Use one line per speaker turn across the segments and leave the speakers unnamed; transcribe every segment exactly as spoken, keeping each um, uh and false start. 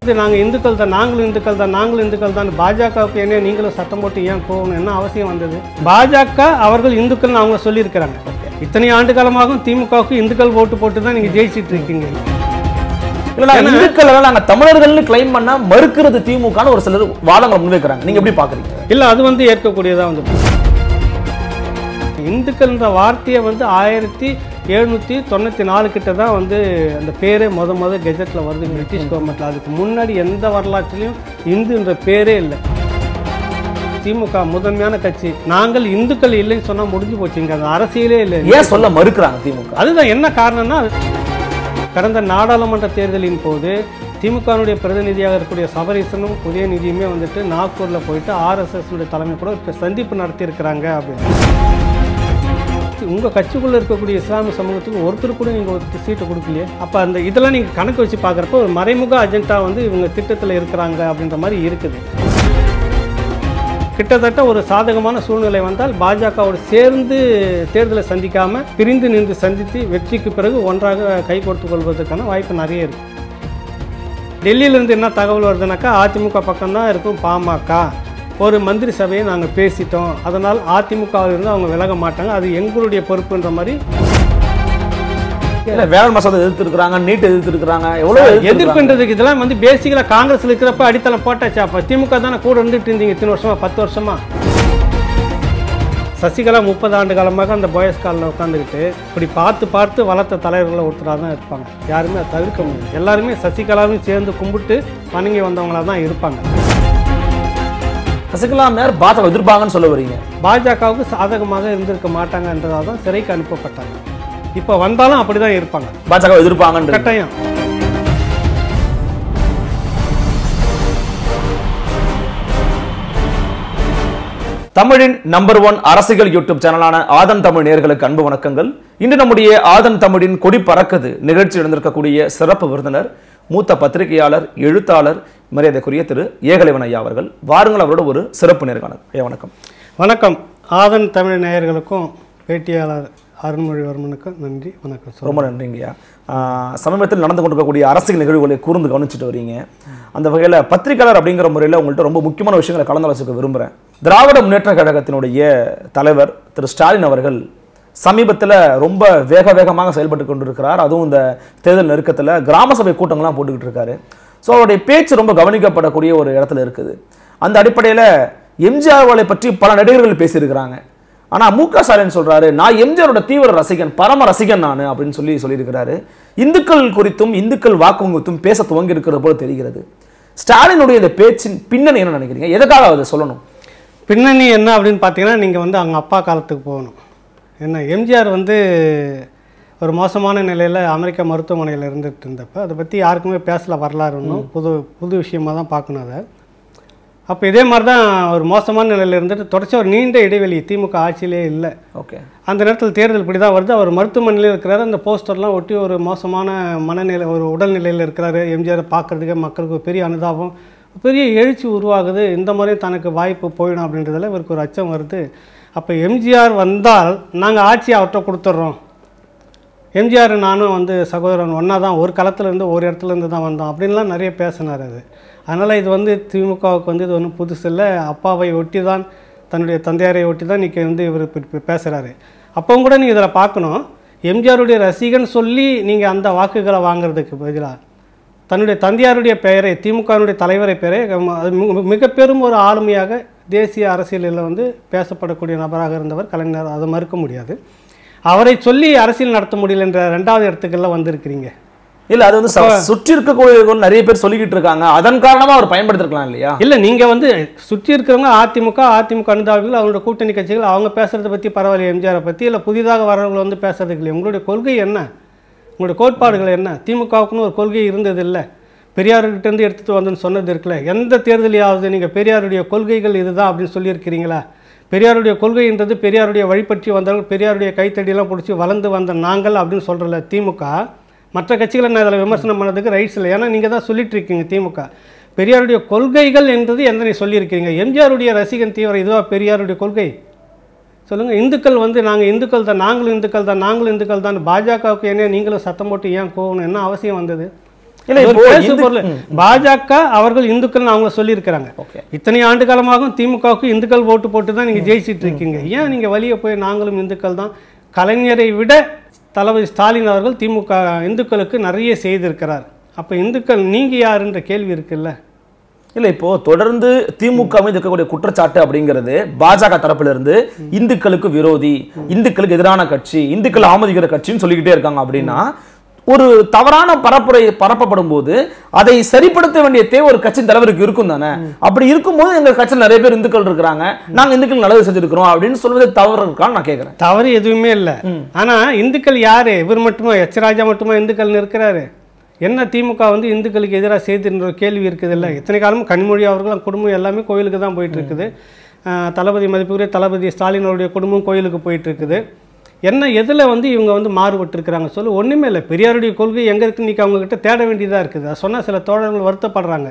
நாங்கள் இந்துக்கள் தான் நாங்களும் இந்துக்கள் தான் நாங்களும் இந்துக்கள் தான் பாஜகவுக்கு என்ன நீங்களும் சத்தம் போட்டு ஏன் போகணும் என்ன அவசியம் வந்தது? பாஜக அவர்கள் இந்துக்கள்னு அவங்க சொல்லியிருக்கிறாங்க. இத்தனை ஆண்டு காலமாகவும் திமுகவுக்கு இந்துக்கள் ஓட்டு போட்டு தான் நீங்கள் ஜெயிச்சிட்டு இருக்கீங்க.
இந்துக்கள் நாங்கள் தமிழர்கள்னு கிளைம் பண்ண மறுக்கிறது திமுகன்னு ஒரு சிலர் வாதங்களை முன்வைக்கிறாங்க. நீங்க எப்படி பாக்குறீங்க?
இல்லை, அது வந்து ஏற்கக்கூடியதாக வந்து இந்துக்கள்ன்ற வார்த்தையை வந்து ஆயிரத்தி எழுநூற்றி தொண்ணூற்றி நாலு கிட்ட தான் வந்து அந்த பேரே முத முத கெஜெட்டில் வருது பிரிட்டிஷ் கவர்மெண்ட்டில். அதுக்கு முன்னாடி எந்த வரலாற்றிலையும் இந்துன்ற பேரே இல்லை. திமுக முதன்மையான கட்சி. நாங்கள் இந்துக்கள் இல்லைன்னு சொன்னால் முடிஞ்சு போச்சுங்க. அது அரசியலே இல்லை.
ஏன் சொல்ல மறுக்கிறாங்க திமுக?
அதுதான் என்ன காரணம்னா, கடந்த நாடாளுமன்ற தேர்தலின் போது திமுகனுடைய பிரதிநிதியாக இருக்கக்கூடிய சபரீசனும் உதயநிதியுமே வந்துட்டு நாக்பூரில் போயிட்டு ஆர்எஸ்எஸ் தலைமை கூட இப்போ சந்திப்பு நடத்தியிருக்கிறாங்க. அப்படின்னு உங்கள் கட்சிக்குள்ளே இருக்கக்கூடிய இஸ்லாமிய சமூகத்துக்கு ஒருத்தர் கூட நீங்கள் ஒரு சீட்டை கொடுக்கலையே. அப்போ அந்த இதெல்லாம் நீங்கள் கணக்கு வச்சு பார்க்குறப்போ ஒரு மறைமுக அஜெண்டா வந்து இவங்க திட்டத்தில் இருக்கிறாங்க அப்படின்ற மாதிரி இருக்குது. கிட்டத்தட்ட ஒரு சாதகமான சூழ்நிலை வந்தால் பாஜகவோடு சேர்ந்து தேர்தலை சந்திக்காமல் பிரிந்து நின்று சந்தித்து வெற்றிக்கு பிறகு ஒன்றாக கை கொடுத்து கொள்வதற்கான வாய்ப்பு நிறைய இருக்குது. டெல்லியிலேருந்து என்ன தகவல் வருதுனாக்கா, அதிமுக பக்கம்தான் இருக்கும் பாமக. ஒரு மந்திரி சபையை நாங்கள் பேசிட்டோம், அதனால் அதிமுகவிலிருந்து அவங்க விலக மாட்டாங்க, அது எங்களுடைய பொறுப்புன்ற மாதிரி.
வேளாண் மசோதா எதிர்த்து இருக்கிறாங்க, நீட் எதிர்த்து இருக்கிறாங்க. எவ்வளவு
எதிர்ப்புன்றதுக்கு இதெல்லாம் வந்து பேசிக்கலா காங்கிரஸ்ல இருக்கிறப்ப அடித்தளம் போட்டாச்சா? அப்ப திமுக தானே கூட இருந்துட்டு இருந்தீங்க இத்தனை வருஷமா, பத்து வருஷமா. சசிகலா முப்பது ஆண்டு காலமாக அந்த பாய்ஸ் காலில் உட்காந்துக்கிட்டு இப்படி பார்த்து பார்த்து வளர்த்த தலைவர்களை ஒருத்தராக தான் இருப்பாங்க. யாருமே அதை தவிர்க்க முடியும். எல்லாருமே சசிகலாவையும் சேர்ந்து கும்பிட்டு வணங்கி வந்தவங்களாக தான் இருப்பாங்க.
சசிகலா மேயர் பாஜக எதிர்ப்பாங்கன்னு சொல்ல வரீங்க?
பாஜகவுக்கு சாதகமாக இருந்திருக்க மாட்டாங்கன்றதாக தான் சிறைக்கு அனுப்பப்பட்டாங்க. இப்போ வந்தாலும் அப்படிதான் இருப்பாங்க.
பாஜக எதிர்ப்பாங்க
கட்டாயம்.
தமிழின் நம்பர் ஒன் அரசியல் யூடியூப் சேனலான ஆதன் தமிழ் நேயர்களுக்கு அன்பு வணக்கங்கள். இன்று நம்முடைய ஆதன் தமிழின் கொடி பறக்குது நிகழ்ச்சி நடந்திருக்கக்கூடிய சிறப்பு விருந்தினர் மூத்த பத்திரிகையாளர், எழுத்தாளர், மரியாதைக்குரிய திரு ஏகலைவன் ஐயா அவர்கள். வாருங்கள் அவரோட ஒரு சிறப்பு நேர்காணல். ஐயா வணக்கம்.
வணக்கம். ஆதன் தமிழ் நேயர்களுக்கும் பேட்டியாளர் அருண்மொழிவர்மனுக்கும் நன்றி. வணக்கம்.
ரொம்ப நன்றிங்கய்யா. சமீபத்தில் நடந்து கொண்டிருக்கக்கூடிய அரசியல் நிகழ்வுகளை கூர்ந்து கவனிச்சுட்டு வரீங்க. அந்த வகையில் பத்திரிகையாளர் அப்படிங்கிற முறையில் உங்கள்கிட்ட ரொம்ப முக்கியமான விஷயங்களை கலந்தாலோசிக்க விரும்புகிறேன். திராவிட முன்னேற்ற கழகத்தினுடைய தலைவர் திரு ஸ்டாலின் அவர்கள் சமீபத்தில் ரொம்ப வேக வேகமாக செயல்பட்டு கொண்டிருக்கிறார். அதுவும் இந்த தேர்தல் நெருக்கத்தில் கிராம சபை கூட்டங்கள்லாம் போட்டுக்கிட்டு இருக்காரு. ஸோ அவருடைய பேச்சு ரொம்ப கவனிக்கப்படக்கூடிய ஒரு இடத்துல இருக்குது. அந்த அடிப்படையில் எம்ஜிஆர் அவர்களை பற்றி பல நடிகர்கள் பேசியிருக்கிறாங்க. ஆனால் மு க ஸ்டாலின் சொல்றாரு, நான் எம்ஜிஆரோட தீவிர ரசிகன், பரம ரசிகன் நான் அப்படின்னு சொல்லி சொல்லியிருக்கிறாரு. இந்துக்கள் குறித்தும் இந்துக்கள் வாக்கு குறித்தும் பேச துவங்கி இருக்கிறது போல தெரிகிறது. ஸ்டாலினுடைய இந்த பேச்சின் பின்னணி என்ன நினைக்கிறீங்க? எதுக்காக அதை சொல்லணும்?
பின்னணி என்ன அப்படின்னு பார்த்தீங்கன்னா, நீங்கள் வந்து அவங்க அப்பா காலத்துக்கு போகணும். என்ன, எம்ஜிஆர் வந்து ஒரு மோசமான நிலையில் அமெரிக்க மருத்துவமனையில் இருந்துகிட்டு இருந்தப்போ அதை பற்றி யாருக்குமே பேசல, வரலாறு ஒன்றும் புது புது விஷயமாக தான் பார்க்கணும் அதை. அப்போ இதே மாதிரி தான் ஒரு மோசமான நிலையில் இருந்துட்டு தொடர்ச்சி ஒரு நீண்ட இடைவெளி திமுக ஆட்சியிலே இல்லை.
ஓகே.
அந்த நேரத்தில் தேர்தல் இப்படி தான் வருது. அவர் மருத்துவமனையில் இருக்கிறாரு. அந்த போஸ்டர்லாம் ஒட்டி ஒரு மோசமான மனநிலை, ஒரு உடல்நிலையில் இருக்கிறாரு. எம்ஜிஆரை பார்க்குறதுக்கே மக்களுக்கு ஒரு பெரிய அனுதாபம், பெரிய எழுச்சி உருவாகுது. இந்த மாதிரி தனக்கு வாய்ப்பு போயிடும் அப்படின்றதில் இவருக்கு ஒரு அச்சம் வருது. அப்போ எம்ஜிஆர் வந்தால் நாங்கள் ஆட்சியை அவர்கிட்ட கொடுத்துட்றோம், எம்ஜிஆர் நானும் வந்து சகோதரன் ஒன்றா தான், ஒரு களத்துலேருந்து ஒரு இடத்துலேருந்து தான் வந்தோம் அப்படின்லாம் நிறைய பேசினார். அது அதனால் இது வந்து திமுகவுக்கு வந்து இது ஒன்றும் புதுசு இல்லை. அப்பாவை ஒட்டி தான், தன்னுடைய தந்தையாரை ஒட்டி தான் இன்றைக்கி வந்து இவர் இப்போ பேசுகிறாரு. அப்பவும் கூட நீங்கள் இதில் பார்க்கணும், எம்ஜிஆருடைய ரசிகன் சொல்லி நீங்கள் அந்த வாக்குகளை வாங்குறதுக்கு பதிலாக தன்னுடைய தந்தையாருடைய பெயரை, திமுகனுடைய தலைவரை பெயரை மிக பெரும் ஒரு ஆளுமையாக தேசிய அரசியலில் வந்து பேசப்படக்கூடிய நபராக இருந்தவர் கலைஞர். அதை மறுக்க முடியாது. அவரை சொல்லி அரசியல் நடத்த முடியல என்ற ரெண்டாவது இடத்துக்கெல்லாம் வந்திருக்கிறீங்க.
இல்லை, அது வந்து சுற்றி இருக்கக்கூடிய நிறைய பேர் சொல்லிக்கிட்டு இருக்காங்க, அதன் காரணமாக அவர் பயன்படுத்திருக்கலாம் இல்லையா?
இல்லை, நீங்கள் வந்து சுற்றி இருக்கிறவங்க அதிமுக அதிமுக அனுதாபிகள், அவங்களோட கூட்டணி கட்சிகள், அவங்க பேசுகிறத பற்றி பரவாயில்ல, எம்ஜிஆரை பற்றி. இல்லை புதிதாக வரவங்களை வந்து பேசுறதுக்கு இல்லை. உங்களுடைய கொள்கை என்ன, உங்களுடைய கோட்பாடுகள் என்ன? திமுகவுக்குன்னு ஒரு கொள்கை இருந்தது இல்லை. பெரியார்கிட்டேருந்து எடுத்துகிட்டு வந்துன்னு சொன்னது இருக்குல்ல. எந்த தேர்தலையாவது நீங்கள் பெரியாருடைய கொள்கைகள் இதுதான் அப்படின்னு சொல்லியிருக்கிறீங்களா? பெரியாருடைய கொள்கைன்றது பெரியாருடைய வழிபற்றி வந்தவர்கள், பெரியாருடைய கைத்தடியெல்லாம் பிடிச்சி வளர்ந்து வந்த நாங்கள் அப்படின்னு சொல்கிறல திமுக. மற்ற கட்சிகளை நான் அதில் விமர்சனம் பண்ணதுக்கு ரைட்ஸ் இல்லை. ஏன்னா நீங்கள் தான் சொல்லிட்டு இருக்கீங்க திமுக பெரியாருடைய கொள்கைகள் என்றது எந்த நீ சொல்லியிருக்கிறீங்க. எம்ஜிஆருடைய ரசிகன் தீவிர இதுவாக பெரியாருடைய கொள்கை சொல்லுங்கள். இந்துக்கள் வந்து நாங்கள் இந்துக்கள் தான் நாங்களும் இந்துக்கள் தான் நாங்களும் இந்துக்கள் தான் பாஜகவுக்கு என்ன நீங்களும் சத்தம் போட்டு ஏன் போகணும் என்ன அவசியம் வந்தது?
இல்லை
ஒரு
இப்போ
பேசு
இந்து-
பொருள். பாஜக அவர்கள் இந்துக்கள் அவங்க சொல்லியிருக்கிறாங்க.
ஓகே.
இத்தனை ஆண்டு காலமாகவும் திமுகவுக்கு இந்துக்கள் ஓட்டு போட்டு தான் நீங்க ஜெயிச்சிட்டு இருக்கீங்க. ஏன் நீங்க வெளியே போய் நாங்களும் இந்துக்கள் தான், கலைஞரை விட தளபதி ஸ்டாலின் அவர்கள் திமுக இந்துக்களுக்கு நிறைய செய்திருக்கிறார். அப்ப இந்துக்கள் நீங்க யாருன்ற கேள்வி இருக்குல்ல.
இல்ல இப்போ தொடர்ந்து திமுக மீது இருக்கக்கூடிய குற்றச்சாட்டு அப்படிங்கிறது பாஜக தரப்புல இருந்து இந்துக்களுக்கு விரோதி, இந்துக்களுக்கு எதிரான கட்சி, இந்துக்கள் ஆமதிக்கிற கட்சின்னு சொல்லிக்கிட்டே இருக்காங்க. அப்படின்னா ஒரு தவறான பரப்புரை பரப்பப்படும் போது அதை சரிப்படுத்த வேண்டிய தேவை ஒரு கட்சி தலைவருக்கு இருக்கும் தானே. அப்படி இருக்கும்போது எங்க கட்சியில் நிறைய பேர் இந்துக்கள் இருக்கிறாங்க, நாங்க இந்துக்கள் நல்லது செஞ்சிருக்கிறோம் அப்படின்னு சொல்வது தவறு இருக்கான்னு நான் கேட்கிறேன்.
தவறு எதுவுமே இல்லை. ஆனா இந்துக்கள் யாரு? இவர் மட்டுமா, எச் ராஜா மட்டுமா இந்துக்கள் இருக்கிறாரு? என்ன திமுக வந்து இந்துக்களுக்கு எதிராக செய்துன்ற கேள்வி இருக்குது இல்லை. இத்தனை காலமும் கனிமொழி அவர்கள் குடும்பம் எல்லாமே கோயிலுக்கு தான் போயிட்டு இருக்குது. தளபதி மதிப்புக்குரிய தளபதி ஸ்டாலின் அவருடைய குடும்பம் கோயிலுக்கு போயிட்டு இருக்குது. என்ன எதில் வந்து இவங்க வந்து மாறுபட்டு இருக்கிறாங்க சொல்லு? ஒன்றுமே இல்லை. பெரியாருடைய கொள்கை எங்கே இருக்குன்னு இன்றைக்கி அவங்கக்கிட்ட தேட வேண்டியதாக இருக்குது. அதை சொன்னால் சில தோழர்கள் வருத்தப்படுறாங்க.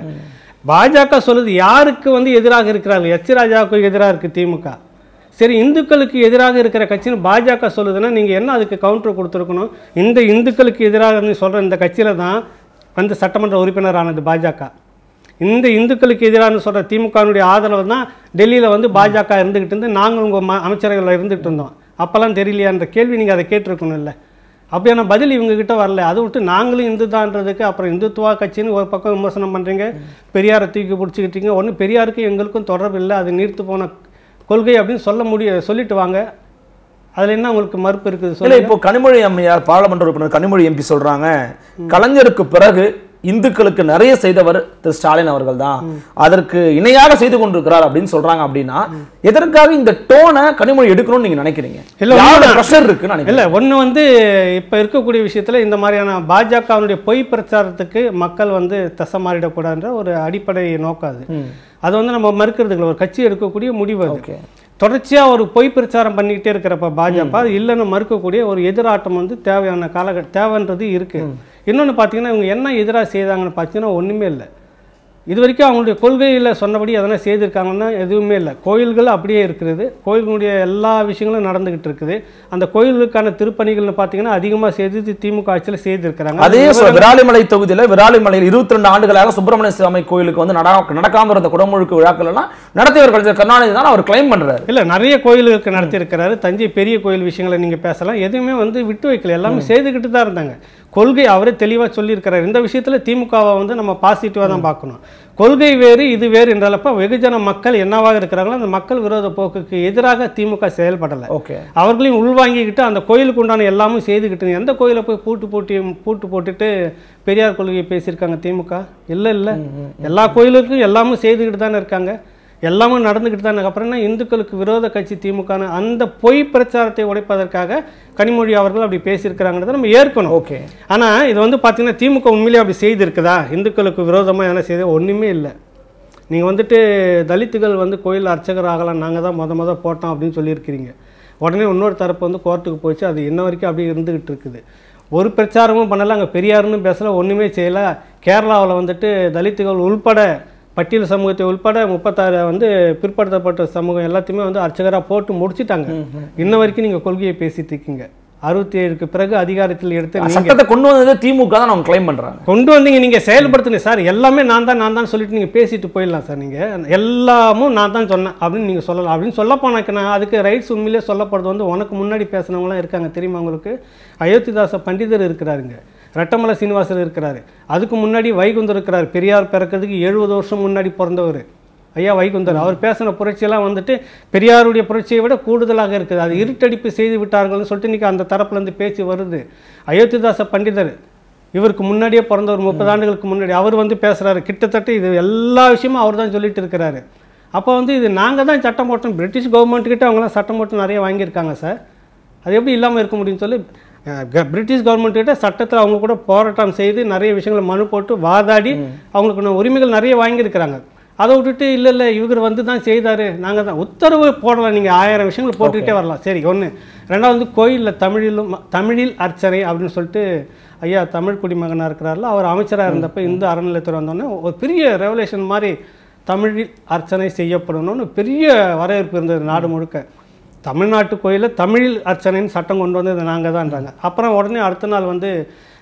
பாஜக சொல்லுது யாருக்கு வந்து எதிராக இருக்கிறார்கள்? எச் ராஜாவுக்கு எதிராக இருக்குது திமுக. சரி, இந்துக்களுக்கு எதிராக இருக்கிற கட்சின்னு பாஜக சொல்லுதுன்னா நீங்கள் என்ன அதுக்கு கவுண்டர் கொடுத்துருக்கணும்? இந்த இந்துக்களுக்கு எதிராக சொல்கிற இந்த கட்சியில் தான் வந்து சட்டமன்ற உறுப்பினரானது பாஜக. இந்த இந்துக்களுக்கு எதிரான சொல்கிற திமுகனுடைய ஆதரவு தான் டெல்லியில் வந்து பாஜக இருந்துக்கிட்டு இருந்து நாங்கள் உங்கள் ம அமைச்சர்களில் இருந்துகிட்டு இருந்தோம். அப்போல்லாம் தெரியலையான்ற கேள்வி நீங்கள் அதை கேட்டிருக்கணும் இல்லை. அப்படியான பதில் இவங்ககிட்ட வரல. அதை விட்டு நாங்களும் இந்து தான்றதுக்கு அப்புறம் இந்துத்துவா கட்சின்னு ஒரு பக்கம் விமர்சனம் பண்ணுறீங்க, பெரியாரை தூக்கி பிடிச்சிக்கிட்டீங்க. ஒன்றும் பெரியாருக்கும் எங்களுக்கும் தொடர்பு இல்லை, அது நீர்த்து போன கொள்கை அப்படின்னு சொல்ல முடிய சொல்லிட்டு வாங்க. அதில் என்ன உங்களுக்கு மறுப்பு இருக்குது
சொல்ல? இப்போ கனிமொழி அம்மையார் பாராளுமன்ற உறுப்பினர் கனிமொழி எம்பி சொல்றாங்க, கலைஞருக்கு பிறகு இந்துக்களுக்கு நிறைய செய்தவர் திரு ஸ்டாலின் அவர்கள் தான், அதற்கு இணையாக செய்து கொண்டிருக்கிறார் அப்படின்னு சொல்றாங்க. அப்படின்னா எதற்காக இந்த டோனை கனிமொழி எடுக்கணும்னு நீங்க நினைக்கிறீங்க? பிரஷர் இருக்குன்னு இல்ல.
ஒண்ணு வந்து இப்ப இருக்கக்கூடிய விஷயத்துல இந்த மாதிரியான பாஜகவுடைய பொய் பிரச்சாரத்துக்கு மக்கள் வந்து தசை மாறிடக்கூடாதுன்ற ஒரு அடிப்படை நோக்கம் அது. அது வந்து நம்ம மறுக்கிறதுல ஒரு கட்சி எடுக்கக்கூடிய முடிவு. தொடர்ச்சியா ஒரு பொய் பிரச்சாரம் பண்ணிக்கிட்டே இருக்கிறப்ப பாஜக அது இல்லைன்னு மறுக்கக்கூடிய ஒரு எதிராட்டம் வந்து தேவையான காலகட்ட தேவைன்றது இருக்கு. இன்னொன்று பார்த்தீங்கன்னா இவங்க என்ன எதிராக செய்தாங்கன்னு பார்த்தீங்கன்னா ஒன்றுமே இல்லை. இது வரைக்கும் அவங்களுடைய கொள்கையில் சொன்னபடி எதனா செய்திருக்காங்கன்னா எதுவுமே இல்லை. கோயில்கள் அப்படியே இருக்கிறது, கோயில்களுடைய எல்லா விஷயங்களும் நடந்துகிட்டு இருக்குது. அந்த கோயில்களுக்கான திருப்பணிகள்னு பார்த்தீங்கன்னா அதிகமாக செய்து திமுக ஆட்சியில் செய்திருக்கிறாங்க.
அதே விராலிமலை தொகுதியில் விராலிமலையில் இருபத்தி ரெண்டு ஆண்டுகளாக சுப்பிரமணிய சுவாமி கோயிலுக்கு வந்து நடக்காம இருந்த குடமுழுக்கு விழாக்கள் எல்லாம் நடத்தியவர் கருணாநிதி தான் அவர் கிளைம் பண்றாரு.
இல்லை, நிறைய கோயில்களுக்கு நடத்தி இருக்கிறாரு. தஞ்சை பெரிய கோயில் விஷயங்களை நீங்கள் பேசலாம், எதுவுமே வந்து விட்டு வைக்கல, எல்லாமே செய்துக்கிட்டு தான் இருந்தாங்க. கொள்கை அவரே தெளிவாக சொல்லியிருக்கிறார். இந்த விஷயத்தில் திமுகவை வந்து நம்ம பாசிட்டிவாக தான் பார்க்கணும். கொள்கை வேறு இது வேறு என்றாலப்ப வெகுஜன மக்கள் என்னவாக இருக்கிறாங்களோ அந்த மக்கள் விரோத போக்குக்கு எதிராக திமுக செயல்படலை.
ஓகே,
அவர்களையும் உள்வாங்கிக்கிட்டு அந்த கோயிலுக்கு உண்டான எல்லாமும் செய்துக்கிட்டு எந்த கோயிலை போய் பூட்டு பூட்டி பூட்டு போட்டுட்டு பெரியார் கொள்கையை பேசியிருக்காங்க திமுக? இல்லை இல்லை, எல்லா கோயிலுக்கும் எல்லாமும் செய்துக்கிட்டு தானே இருக்காங்க, எல்லாமும் நடந்துக்கிட்டு தான். அப்புறம் என்ன இந்துக்களுக்கு விரோத கட்சி திமுக? அந்த பொய் பிரச்சாரத்தை உடைப்பதற்காக கனிமொழி அவர்கள் அப்படி பேசியிருக்கிறாங்கிறத நம்ம ஏற்கணும்.
ஓகே,
ஆனால் இது வந்து பார்த்தீங்கன்னா திமுக உண்மையிலேயே அப்படி செய்திருக்குதா? இந்துக்களுக்கு விரோதமாக எதனா செய்த ஒன்றுமே இல்லை. நீங்கள் வந்துட்டு தலித்துகள் வந்து கோயில் அர்ச்சகர் ஆகலாம், நாங்கள் தான் மொத மொதல் போட்டோம் அப்படின்னு சொல்லியிருக்கிறீங்க. உடனே இன்னொரு தரப்பு வந்து கோர்ட்டுக்கு போச்சு, அது இன்ன வரைக்கும் அப்படியே இருந்துக்கிட்டு இருக்குது. ஒரு பிரச்சாரமும் பண்ணலை, அங்கே பெரியாருன்னு பேசலை, ஒன்றுமே செய்யலை. கேரளாவில் வந்துட்டு தலித்துகள் உள்பட பட்டியல் சமூகத்தை உள்பட முப்பத்தாறு வந்து பிற்படுத்தப்பட்ட சமூகம் எல்லாத்தையுமே வந்து அர்ச்சகராக போட்டு முடிச்சுட்டாங்க. இன்ன வரைக்கும் நீங்கள் கொள்கையை பேசிட்டு இருக்கீங்க. அறுபத்தி ஏழுக்கு பிறகு அதிகாரத்தில் எடுத்து
சட்டத்தை கொண்டு வந்தது திமுக தான் அவங்க கிளைம் பண்றாங்க.
கொண்டு வந்தீங்க, நீங்கள் செயல்படுத்துங்க சார். எல்லாமே நான் தான் நான் தான் சொல்லிட்டு நீங்கள் பேசிட்டு போயிடலாம் சார். நீங்கள் எல்லாமும் நான் தான் சொன்னேன் அப்படின்னு நீங்கள் சொல்லலாம். அப்படின்னு சொல்ல போனாக்குன்னா அதுக்கு ரைட்ஸ் உண்மையிலே சொல்லப்படுறது வந்து உனக்கு முன்னாடி பேசினவங்களாம் இருக்காங்க தெரியுமா உங்களுக்கு? அயோத்திதாச பண்டிதர் இருக்கிறாருங்க, ரெட்டமலை சீனிவாசர் இருக்கிறாரு, அதுக்கு முன்னாடி வைகுந்தர் இருக்கிறார். பெரியார் பிறக்கிறதுக்கு எழுபது வருஷம் முன்னாடி பிறந்தவர் ஐயா வைகுந்தர். அவர் பேசின புரட்சியெல்லாம் வந்துட்டு பெரியாருடைய புரட்சியை விட கூடுதலாக இருக்குது. அது இருட்டடிப்பு செய்து விட்டார்கள்னு சொல்லிட்டு இன்றைக்கி அந்த தரப்புலேருந்து பேச்சு வருது. அயோத்திதாச பண்டிதர் இவருக்கு முன்னாடியே பிறந்தவர், முப்பது ஆண்டுகளுக்கு முன்னாடி அவர் வந்து பேசுகிறாரு. கிட்டத்தட்ட இது எல்லா விஷயமும் அவர் தான் சொல்லிட்டு இருக்கிறாரு. அப்போ வந்து இது நாங்கள் தான் சட்டம் போட்டோம், பிரிட்டிஷ் கவர்மெண்ட்டுக்கிட்ட அவங்களாம் சட்டம் போட்டு நிறைய வாங்கியிருக்காங்க சார். அது எப்படி இல்லாமல் இருக்க முடியும்னு சொல்லி பிரிட்டிஷ் கவர்மெண்ட்கிட்ட சட்டத்தில் அவங்க கூட போராட்டம் செய்து நிறைய விஷயங்களை மனு போட்டு வாதாடி அவங்களுக்கு உரிமைகள் நிறைய வாங்கியிருக்கிறாங்க. அதை விட்டுட்டு இல்லை இல்லை இவர் வந்து தான் செய்தார், நாங்கள் தான் உத்தரவு போடலாம். நீங்கள் ஆயிரம் விஷயங்கள் போட்டுக்கிட்டே வரலாம். சரி, ஒன்று. ரெண்டாவது வந்து கோயிலில் தமிழிலும் தமிழில் அர்ச்சனை அப்படின்னு சொல்லிட்டு ஐயா தமிழ் குடிமகனாக இருக்கிறாரில்ல, அவர் அமைச்சராக இருந்தப்போ இந்து அறநிலையத்துறை வந்தோடனே ஒரு பெரிய ரெவலேஷன் மாதிரி தமிழில் அர்ச்சனை செய்யப்படணும்னு பெரிய வரவேற்பு இருந்தது நாடு முழுக்க. தமிழ்நாட்டு கோயிலில் தமிழில் அர்ச்சனைன்னு சட்டம் கொண்டு வந்தது நாங்கள் தான்றாங்க. அப்புறம் உடனே அடுத்த நாள் வந்து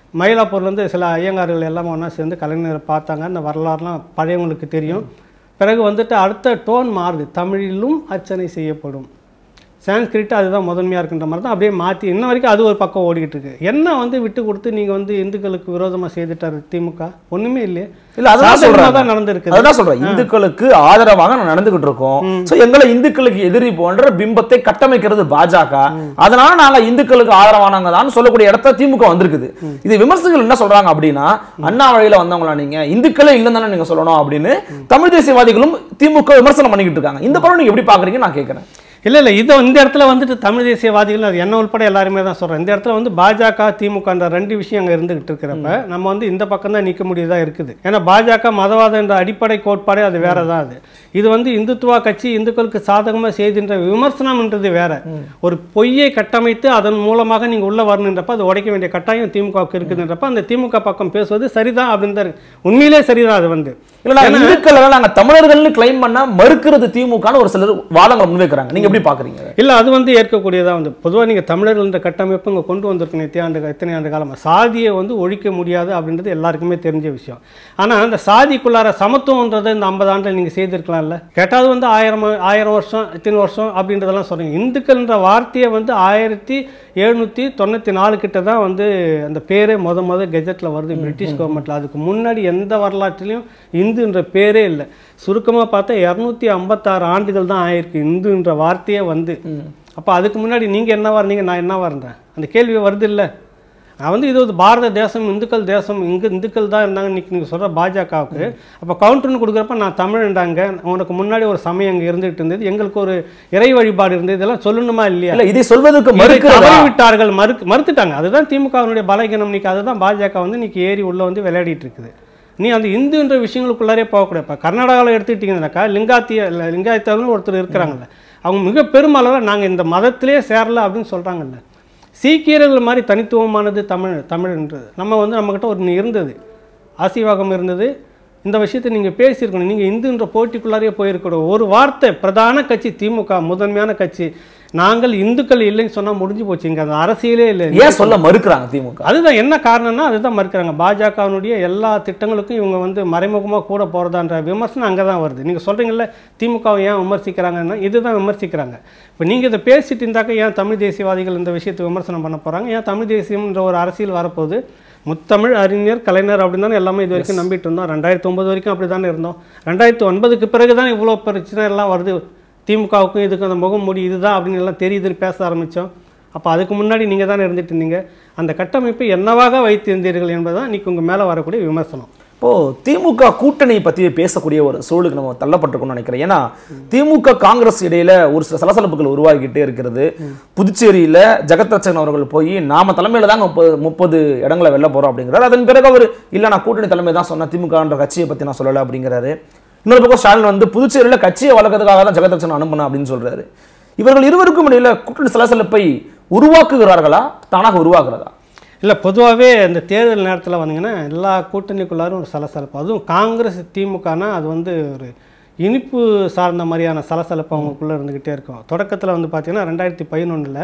மயிலாப்பூர்லேருந்து சில ஐயங்கார்கள் எல்லாம் ஒன்றா சேர்ந்து கலைஞரை பார்த்தாங்க. அந்த வரலாறுலாம் பழையவங்களுக்கு தெரியும். பிறகு வந்துட்டு அடுத்த டோன் மாறுது, தமிழிலும் அர்ச்சனை செய்யப்படும். சான்ஸ்கிரிட் அதுதான் முதன்மையாக இருக்குன்ற மாதிரி தான் அப்படியே மாற்றி இன்ன வரைக்கும் அது ஒரு பக்கம் ஓடிக்கிட்டு இருக்கு. என்ன வந்து விட்டு கொடுத்து நீங்கள் வந்து இந்துக்களுக்கு விரோதமாக செய்துட்டாரு திமுக? ஒன்றுமே இல்லையே.
இல்ல அதான் சொல்றேன்,
தான் நடந்திருக்கு.
அதான் சொல்றேன், இந்துக்களுக்கு ஆதரவாக நான் நடந்துகிட்டு இருக்கோம். சோ எங்களை இந்துக்களுக்கு எதிரி போன்ற பிம்பத்தை கட்டமைக்கிறது பாஜக. அதனால நாங்க இந்துக்களுக்கு ஆதரவானவங்க தான் சொல்லக்கூடிய இடத்த திமுக வந்திருக்குது. இது விமர்சகர்கள் என்ன சொல்றாங்க அப்படின்னா, அண்ணா வழியில வந்தவங்களா நீங்க, இந்துக்களே இல்லைன்னு தானே நீங்க சொல்லணும் அப்படின்னு தமிழ் தேசியவாதிகளும் திமுக விமர்சனம் பண்ணிக்கிட்டு இருக்காங்க. இந்த படம் நீங்க எப்படி பாக்குறீங்க நான் கேட்கிறேன்.
இல்லை இல்லை இதை இந்த இடத்துல வந்துட்டு தமிழ் தேசியவாதிகள் அது என்ன உள்பட எல்லாருமே தான் சொல்கிறேன். இந்த இடத்துல வந்து பாஜக திமுக அந்த ரெண்டு விஷயம் அங்கே இருந்துகிட்டு இருக்கிறப்ப நம்ம வந்து இந்த பக்கம் தான் நிற்க முடியதாக இருக்குது. ஏன்னா பாஜக மதவாதம் என்ற அடிப்படை கோட்பாடே அது வேற தான். அது இது வந்து இந்துத்துவா கட்சி இந்துக்களுக்கு சாதகமாக செய்கின்ற விமர்சனம்ன்றது வேற. ஒரு பொய்யை கட்டமைத்து அதன் மூலமாக நீங்கள் உள்ள வரணுன்றப்ப அது உடைக்க வேண்டிய கட்டாயம் திமுகவுக்கு இருக்குதுன்றப்ப அந்த திமுக பக்கம் பேசுவது சரிதான் அப்படின்னு தான் உண்மையிலே சரிதான். அது வந்து
இந்துக்கள் நாங்கள் தமிழர்கள்னு கிளைம் பண்ண மறுக்கிறது திமுகன்னு ஒரு சிலர் வாதங்களை முன்வைக்கிறாங்க. நீங்க எப்படி பாக்குறீங்க?
இல்ல அது வந்து ஏற்கக்கூடியதா வந்து பொதுவா நீங்க தமிழர்கள் என்ற கட்டமைப்பு இங்க கொண்டு வந்திருக்கணும். எத்தனை ஆண்டு எத்தனை ஆண்டு காலமா சாதியை வந்து ஒழிக்க முடியாது அப்படின்றது எல்லாருக்குமே தெரிஞ்ச விஷயம். ஆனா அந்த சாதிக்குள்ளார சமத்துவம்ன்றதை இந்த ஐம்பது ஆண்டு நீங்க செய்திருக்கலாம்ல. கேட்டாது வந்து ஆயிரம் ஆயிரம் வருஷம் இத்தனை வருஷம் அப்படின்றதெல்லாம் சொல்றீங்க. இந்துக்கள்ன்ற வார்த்தையை வந்து ஆயிரத்தி எழுநூத்தி தொண்ணூத்தி நாலு கிட்ட தான் வந்து அந்த பேரே முத முத கெஜெட்ல வருது பிரிட்டிஷ் கவர்மெண்ட்ல. அதுக்கு முன்னாடி எந்த வரலாற்றிலையும் இந்துன்ற பேரே இல்லை. சுருக்கமாக பார்த்தா இரநூத்தி ஐம்பத்தாறு ஆண்டுகள் தான் ஆயிருக்கு இந்துன்ற வார்த்தையே வந்து. அப்போ அதுக்கு முன்னாடி நீங்கள் என்னவா இருந்தீங்க, நான் என்னவா இருந்தேன், அந்த கேள்வி வருது இல்லை. நான் வந்து இது ஒரு பாரத தேசம் இந்துக்கள் தேசம் இங்கே இந்துக்கள் தான் இருந்தாங்க இன்னைக்கு நீங்கள் சொல்கிற பாஜகவுக்கு. அப்போ கவுண்டர்னு கொடுக்குறப்ப நான் தமிழ்ன்றாங்க, உனக்கு முன்னாடி ஒரு சமயம் அங்கே இருந்துகிட்டு இருந்தது, எங்களுக்கு ஒரு இறை வழிபாடு இருந்தது, இதெல்லாம் சொல்லணுமா இல்லையா?
இல்லை இதை சொல்வதற்கு
விட்டார்கள், மறு மறுத்துட்டாங்க. அதுதான் திமுகவினுடைய பலகீனம். இன்னைக்கு அதுதான் பாஜக வந்து இன்னைக்கு ஏறி உள்ள வந்து விளையாடிட்டு இருக்குது. நீ அந்த இந்துன்ற விஷயங்களுக்குள்ளாரே போகக்கூடாது. இப்போ கர்நாடகாவில் எடுத்துக்கிட்டிங்கனாக்கா லிங்காத்திய லிங்காயத்தவர்கள் ஒருத்தர் இருக்கிறாங்கல்ல, அவங்க மிக பெருமளவில் நாங்கள் இந்த மதத்திலே சேரல அப்படின்னு சொல்கிறாங்கல்ல. சீக்கியர்கள் மாதிரி தனித்துவமானது தமிழ் தமிழ்ன்றது நம்ம வந்து நம்மக்கிட்ட ஒரு இருந்தது, ஆசீர்வாகம் இருந்தது. இந்த விஷயத்தை நீங்கள் பேசியிருக்கணும். நீங்கள் இந்துன்ற போட்டிக்குள்ளாரே போயிருக்கணும். ஒரு வார்த்தை பிரதான கட்சி திமுக முதன்மையான கட்சி, நாங்கள் இந்துக்கள் இல்லைன்னு சொன்னால் முடிஞ்சு போச்சு. இங்கே அந்த அரசியலே இல்லை.
ஏன் சொல்ல மறுக்கிறாங்க திமுக?
அதுதான் என்ன காரணம்னா அதுதான் மறுக்கிறாங்க. பாஜகவினுடைய எல்லா திட்டங்களுக்கும் இவங்க வந்து மறைமுகமாக கூட போகிறதான்ற விமர்சனம் அங்கே தான் வருது. நீங்கள் சொல்கிறீங்கள திமுகவை ஏன் விமர்சிக்கிறாங்கன்னா இதுதான் விமர்சிக்கிறாங்க. இப்போ நீங்கள் இதை பேசிட்டு இருந்தாக்க ஏன் தமிழ் தேசியவாதிகள் இந்த விஷயத்தை விமர்சனம் பண்ண போகிறாங்க? ஏன் தமிழ் தேசியம்ன்ற ஒரு அரசியல் வரப்போகுது? முத்தமிழ் அறிஞர் கலைஞர் அப்படின்னு தானே எல்லாமே இது வரைக்கும் நம்பிட்டு இருந்தோம். ரெண்டாயிரத்தி ஒன்பது வரைக்கும் அப்படி தானே இருந்தோம். ரெண்டாயிரத்தி ஒன்பதுக்கு பிறகு தான் இவ்வளோ பிரச்சனை எல்லாம் வருது. திமுகவுக்கும் இதுக்கு அந்த முகம் மூடி இதுதான் அப்படின்னு எல்லாம் தெரியுதுன்னு பேச ஆரம்பித்தோம். அப்போ அதுக்கு முன்னாடி நீங்கள் தானே இருந்துட்டு இருந்தீங்க. அந்த கட்டமைப்பை என்னவாக வைத்திருந்தீர்கள் என்பதுதான் இன்றைக்கி உங்கள் மேலே வரக்கூடிய விமர்சனம்.
இப்போது திமுக கூட்டணி பற்றி பேசக்கூடிய ஒரு சூழலுக்கு நம்ம தள்ளப்பட்டிருக்கோம்னு நினைக்கிறேன். ஏன்னா திமுக காங்கிரஸ் இடையில ஒரு சில சலசலப்புகள் உருவாகிக்கிட்டே இருக்கிறது. புதுச்சேரியில் ஜெகத் ரட்சகன் அவர்கள் போய் நாம தலைமையில் தாங்க முப்பது முப்பது இடங்களை வெல்ல போகிறோம் அப்படிங்கிறார். அதன் பிறகு அவர் இல்லை நான் கூட்டணி தலைமை தான் சொன்னேன், திமுகன்ற கட்சியை பற்றி நான் சொல்லலை அப்படிங்கிறாரு. இன்னொரு பக்கம் ஸ்டாலின் வந்து புதுச்சேரியில் கட்சியை வளர்க்கறதுக்காக தான் ஜெகத் ரட்சகன் அனுப்பணும் அப்படின்னு சொல்றாரு. இவர்கள் இருவருக்கும் இடையில கூட்டணி சலசலப்பை உருவாக்குகிறார்களா, தானாக உருவாக்குறதா?
இல்லை பொதுவாகவே இந்த தேர்தல் நேரத்தில் வந்தீங்கன்னா எல்லா கூட்டணிக்குள்ளாரும் ஒரு சலசலப்பு. அதுவும் காங்கிரஸ் திமுகனா அது வந்து ஒரு இனிப்பு சார்ந்த மாதிரியான சலசலப்பு அவங்களுக்குள்ளே இருந்துக்கிட்டே இருக்கும். தொடக்கத்தில் வந்து பார்த்தீங்கன்னா ரெண்டாயிரத்தி பதினொன்றில்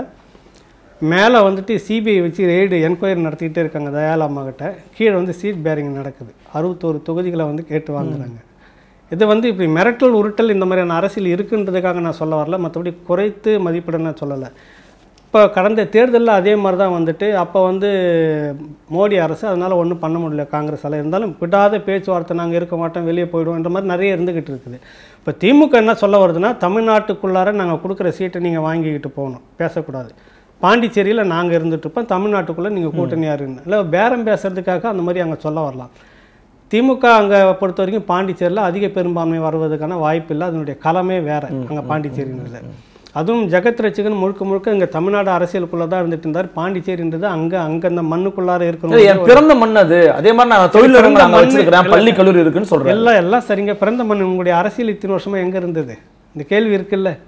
மேலே வந்துட்டு சிபிஐ வச்சு ரெய்டு என்கொயரி நடத்திக்கிட்டே இருக்காங்க தயாலா அம்மா கிட்ட. கீழே வந்து சீட் பேரிங் நடக்குது. அறுபத்தோரு தொகுதிகளை வந்து கேட்டு வாங்குறாங்க. இது வந்து இப்படி மிரட்டல் உருட்டல் இந்த மாதிரியான அரசியல் இருக்குன்றதுக்காக நான் சொல்ல வரல, மற்றபடி குறைத்து மதிப்பிட நான் சொல்லலை. இப்போ கடந்த தேர்தலில் அதே மாதிரி தான் வந்துட்டு அப்போ வந்து மோடி அரசு அதனால் ஒன்றும் பண்ண முடியல காங்கிரஸால். இருந்தாலும் விடாத பேச்சுவார்த்தை நாங்கள் இருக்க மாட்டோம் வெளியே போயிடுவோன்ற மாதிரி நிறைய இருந்துக்கிட்டு இருக்குது. இப்போ திமுக என்ன சொல்ல வருதுன்னா தமிழ்நாட்டுக்குள்ளார நாங்கள் கொடுக்குற சீட்டை நீங்கள் வாங்கிக்கிட்டு போகணும், பேசக்கூடாது. பாண்டிச்சேரியில் நாங்கள் இருந்துகிட்ருப்போம், தமிழ்நாட்டுக்குள்ளே நீங்கள் கூட்டணியாக இருக்குன்னு இல்லை பேரம் பேசுறதுக்காக அந்த மாதிரி அங்கே சொல்ல வரலாம். திமுக அங்கே பொறுத்த வரைக்கும் பாண்டிச்சேரியில் அதிக பெரும்பான்மை வருவதற்கான வாய்ப்பு இல்லை. அதனுடைய களமே வேறு அங்கே பாண்டிச்சேரின்றது. அதுவும் ஜெகத் ரட்சகன் முழுக்க முழுக்க இங்கே தமிழ்நாடு அரசியலுக்குள்ளே தான் இருந்துட்டு இருந்தார். பாண்டிச்சேரின்றது அங்கே அங்கே அந்த மண்ணுக்குள்ளார இருக்கணும்.
பிறந்த மண் அது. அதே மாதிரி நான் தொழில் வச்சிருக்கிறேன், பள்ளி கல்லூரி இருக்குன்னு சொல்கிறேன்.
எல்லாம் எல்லாம் சரிங்க. பிறந்த மண் உங்களுடைய அரசியல் இத்தனை வருஷமாக எங்கே இருந்தது? இந்த கேள்வி இருக்குல்ல.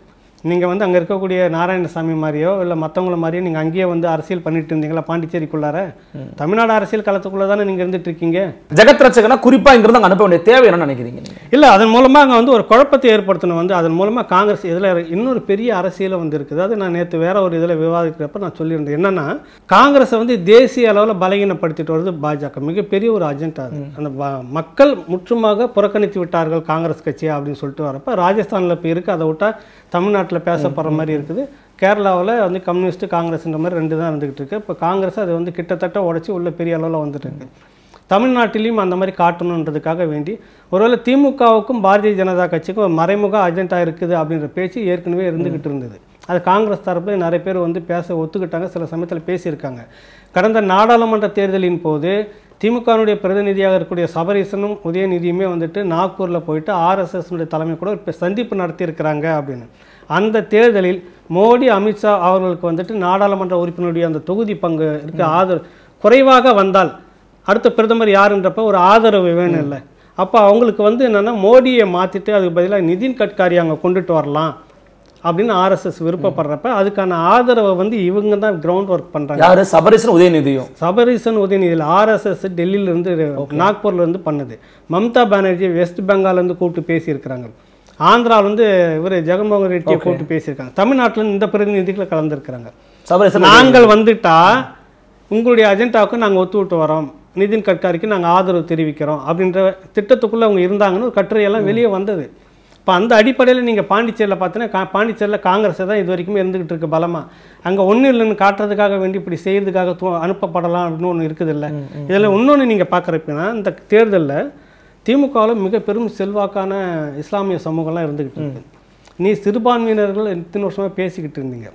நீங்கள் வந்து அங்கே இருக்கக்கூடிய நாராயணசாமி மாதிரியோ இல்லை மற்றவங்கள மாதிரியோ நீங்கள் அங்கேயே வந்து அரசியல் பண்ணிட்டு இருந்தீங்களா பாண்டிச்சேரிக்குள்ளார? தமிழ்நாடு அரசியல் களத்துக்குள்ளே தானே நீங்கள் இருந்துட்டு இருக்கீங்க.
ஜெகத் ரட்சகனா குறிப்பாக இங்கிருந்து அங்கே அனுப்ப வேண்டிய தேவை என்னன்னு நினைக்கிறீங்க?
இல்லை, அதன் மூலமாக அங்கே வந்து ஒரு குழப்பத்தை ஏற்படுத்தணும். வந்து அதன் மூலமாக காங்கிரஸ் இதில் இன்னொரு பெரிய அரசியல் வந்து இருக்குது. அது நான் நேற்று வேற ஒரு இதில் விவாதிக்கிறப்ப நான் சொல்லியிருந்தேன். என்னன்னா, காங்கிரஸை வந்து தேசிய அளவில் பலகீனப்படுத்திட்டு வருது பாஜக. மிகப்பெரிய ஒரு அஜெண்டா அது. அந்த மக்கள் முற்றுமாக புறக்கணித்து விட்டார்கள் காங்கிரஸ் கட்சியை அப்படின்னு சொல்லிட்டு வரப்போ ராஜஸ்தானில் இப்போ இருக்குது. அதை விட்டால் தமிழ்நாட்டில் பேசப்படுற மாதிரி இருக்குது. கேரளாவில் வந்து கம்யூனிஸ்ட் காங்கிரஸ்ன்ற மாதிரி ரெண்டு தான் இருந்துகிட்டு இருக்கு. இப்போ காங்கிரஸ் அது வந்து கிட்டத்தட்ட உடச்சி உள்ள பெரிய அளவில் வந்துட்டு இருக்கு. தமிழ்நாட்டிலையும் அந்த மாதிரி காட்டணுன்றதுக்காக வேண்டி ஒருவேளை திமுகவுக்கும் பாரதிய ஜனதா கட்சிக்கும் மறைமுக அஜெண்டா இருக்குது அப்படின்ற பேச்சு ஏற்கனவே இருந்துகிட்டு இருந்தது. அது காங்கிரஸ் தரப்பில் நிறைய பேர் வந்து பேச ஒத்துக்கிட்டாங்க, சில சமயத்தில் பேசியிருக்காங்க. கடந்த நாடாளுமன்ற தேர்தலின் போது திமுகனுடைய பிரதிநிதியாக இருக்கக்கூடிய சபரீசனும் உதயநிதியுமே வந்துட்டு நாக்பூரில் போயிட்டு ஆர்எஸ்எஸ்னுடைய தலைமை கூட இப்போ சந்திப்பு நடத்தியிருக்கிறாங்க அப்படின்னு. அந்த தேர்தலில் மோடி அமித்ஷா அவர்களுக்கு வந்துட்டு நாடாளுமன்ற உறுப்பினருடைய அந்த தொகுதி பங்கு இருக்க ஆதரவு குறைவாக வந்தால் அடுத்த பிரதமர் யாருன்றப்ப ஒரு ஆதரவு வேணும் இல்லை. அப்போ அவங்களுக்கு வந்து என்னென்னா மோடியை மாற்றிட்டு அதுக்கு பதிலாக நிதின் கட்காரி அங்கே கொண்டுட்டு வரலாம் அப்படின்னு ஆர்எஸ்எஸ் விருப்பப்படுறப்ப அதுக்கான ஆதரவை வந்து இவங்க தான் கிரவுண்ட் ஒர்க் பண்ணுறாங்க.
யாரு? சபரீசன் உதயநிதியும்.
சபரீசன் உதயநிதியில் ஆர்எஸ்எஸ் டெல்லியிலேருந்து நாக்பூர்லேருந்து பண்ணுது. மம்தா பானர்ஜி வெஸ்ட் பெங்கால்லேருந்து கூப்பிட்டு பேசியிருக்கிறாங்க. ஆந்திராவிலேருந்து இவர் ஜெகன்மோகன் ரெட்டியை கூப்பிட்டு பேசியிருக்காங்க. தமிழ்நாட்டில் இந்த பிரதிநிதிகளை கலந்துருக்கிறாங்க. நாங்கள் வந்துட்டா உங்களுடைய அஜெண்டாவுக்கு நாங்கள் ஒத்து விட்டு வரோம், நிதின் கட்காரிக்கு நாங்கள் ஆதரவு தெரிவிக்கிறோம் அப்படின்ற திட்டத்துக்குள்ளே அவங்க இருந்தாங்கன்னு ஒரு கட்டுரையெல்லாம் வெளியே வந்தது. இப்போ அந்த அடிப்படையில் நீங்கள் பாண்டிச்சேரியில் பார்த்தீங்கன்னா கா பாண்டிச்சேரியில் காங்கிரஸ் தான் இது வரைக்கும் இருந்துகிட்டு இருக்கு பலமாக. அங்கே ஒன்றும் இல்லைன்னு காட்டுறதுக்காக வேண்டி இப்படி செய்கிறதுக்காக தூ அனுப்பப்படலாம் அப்படின்னு ஒன்று இருக்குது இல்லை. இதில் இன்னொன்று நீங்கள் பார்க்குறப்பனா இந்த தேர்தலில் திமுகவில் மிக பெரும் செல்வாக்கான இஸ்லாமிய சமூகம்லாம் இருந்துக்கிட்டு இருக்கு. நீ சிறுபான்மையினர்கள் இத்தனை வருஷமாக பேசிக்கிட்டு இருந்தீங்க.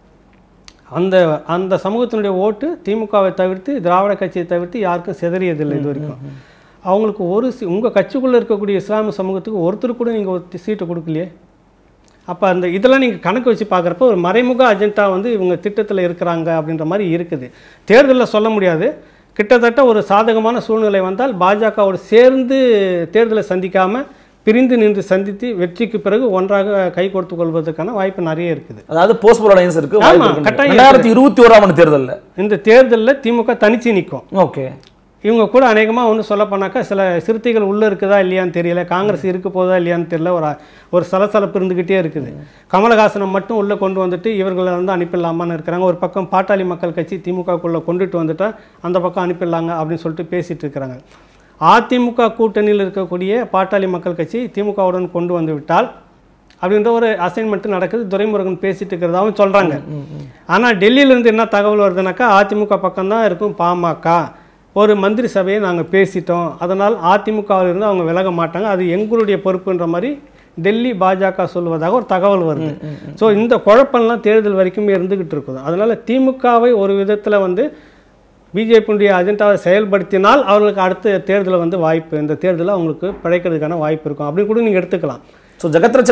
அந்த அந்த சமூகத்தினுடைய ஓட்டு திமுகவை தவிர்த்து திராவிட கட்சியை தவிர்த்து யாருக்கும் சிதறியதில்லை இது வரைக்கும். அவங்களுக்கு ஒரு உங்கள் கட்சிக்குள்ளே இருக்கக்கூடிய இஸ்லாமிய சமூகத்துக்கு ஒருத்தர் கூட நீங்கள் ஒரு சீட்டை கொடுக்கலையே. அப்போ அந்த இதெல்லாம் நீங்கள் கணக்கு வச்சு பார்க்குறப்ப ஒரு மறைமுக அஜெண்டா வந்து இவங்க திட்டத்தில் இருக்கிறாங்க அப்படின்ற மாதிரி இருக்குது. தேர்தலில் சொல்ல முடியாது. கிட்டத்தட்ட ஒரு சாதகமான சூழ்நிலை வந்தால் பாஜகவோடு சேர்ந்து தேர்தலை சந்திக்காமல் பிரிந்து நின்று சந்தித்து வெற்றிக்கு பிறகு ஒன்றாக கை கொடுத்து கொள்வதற்கான வாய்ப்பு நிறைய இருக்குது.
அதாவது போஸ்ட் அலையன்ஸ் இருக்கு. ரெண்டாயிரத்தி இருபத்தி ஓராம் ஆண்டு தேர்தலில் இந்த
தேர்தலில் திமுக தனிச்சு நிற்கும்.
ஓகே,
இவங்க கூட அநேகமாக ஒன்று சொல்ல போனாக்கா சில சிறுத்தைகள் உள்ளே இருக்குதா இல்லையான்னு தெரியல, காங்கிரஸ் இருக்க போதா இல்லையான்னு தெரியல, ஒரு ஒரு சலசலப்பு இருந்துக்கிட்டே இருக்குது. கமலஹாசனை மட்டும் உள்ளே கொண்டு வந்துட்டு இவர்களை வந்து அனுப்பிடலாமான்னு இருக்கிறாங்க. ஒரு பக்கம் பாட்டாளி மக்கள் கட்சி திமுகக்குள்ளே கொண்டுட்டு வந்துட்டா அந்த பக்கம் அனுப்பிடலாங்க அப்படின்னு சொல்லிட்டு பேசிகிட்டு இருக்கிறாங்க. அதிமுக கூட்டணியில் இருக்கக்கூடிய பாட்டாளி மக்கள் கட்சி திமுகவுடன் கொண்டு வந்து விட்டால் அப்படின்ற ஒரு அசைன்மெண்ட் நடக்குது. துரைமுருகன் பேசிட்டு இருக்கிறதாவும் சொல்கிறாங்க. ஆனால் டெல்லியிலேருந்து என்ன தகவல் வருதுனாக்கா அதிமுக பக்கம்தான் இருக்கும் பாமக. ஒரு மந்திரி சபையை நாங்கள் பேசிட்டோம், அதனால் அதிமுகவிலிருந்து அவங்க விலக மாட்டாங்க, அது எங்களுடைய பொறுப்புன்ற மாதிரி டெல்லி பாஜக சொல்வதாக ஒரு தகவல் வருது. ஸோ இந்த குழப்பம்லாம் தேர்தல் வரைக்கும் இருந்துக்கிட்டு இருக்குது. அதனால் திமுகவை ஒரு விதத்தில் வந்து பிஜேபியுடைய அஜெண்டாவை செயல்படுத்தினால் அவர்களுக்கு அடுத்த தேர்தலில் வந்து வாய்ப்பு, இந்த தேர்தலில் அவங்களுக்கு பிழைக்கிறதுக்கான வாய்ப்பு இருக்கும் அப்படின்னு கூட நீங்கள் எடுத்துக்கலாம்.
ஸோ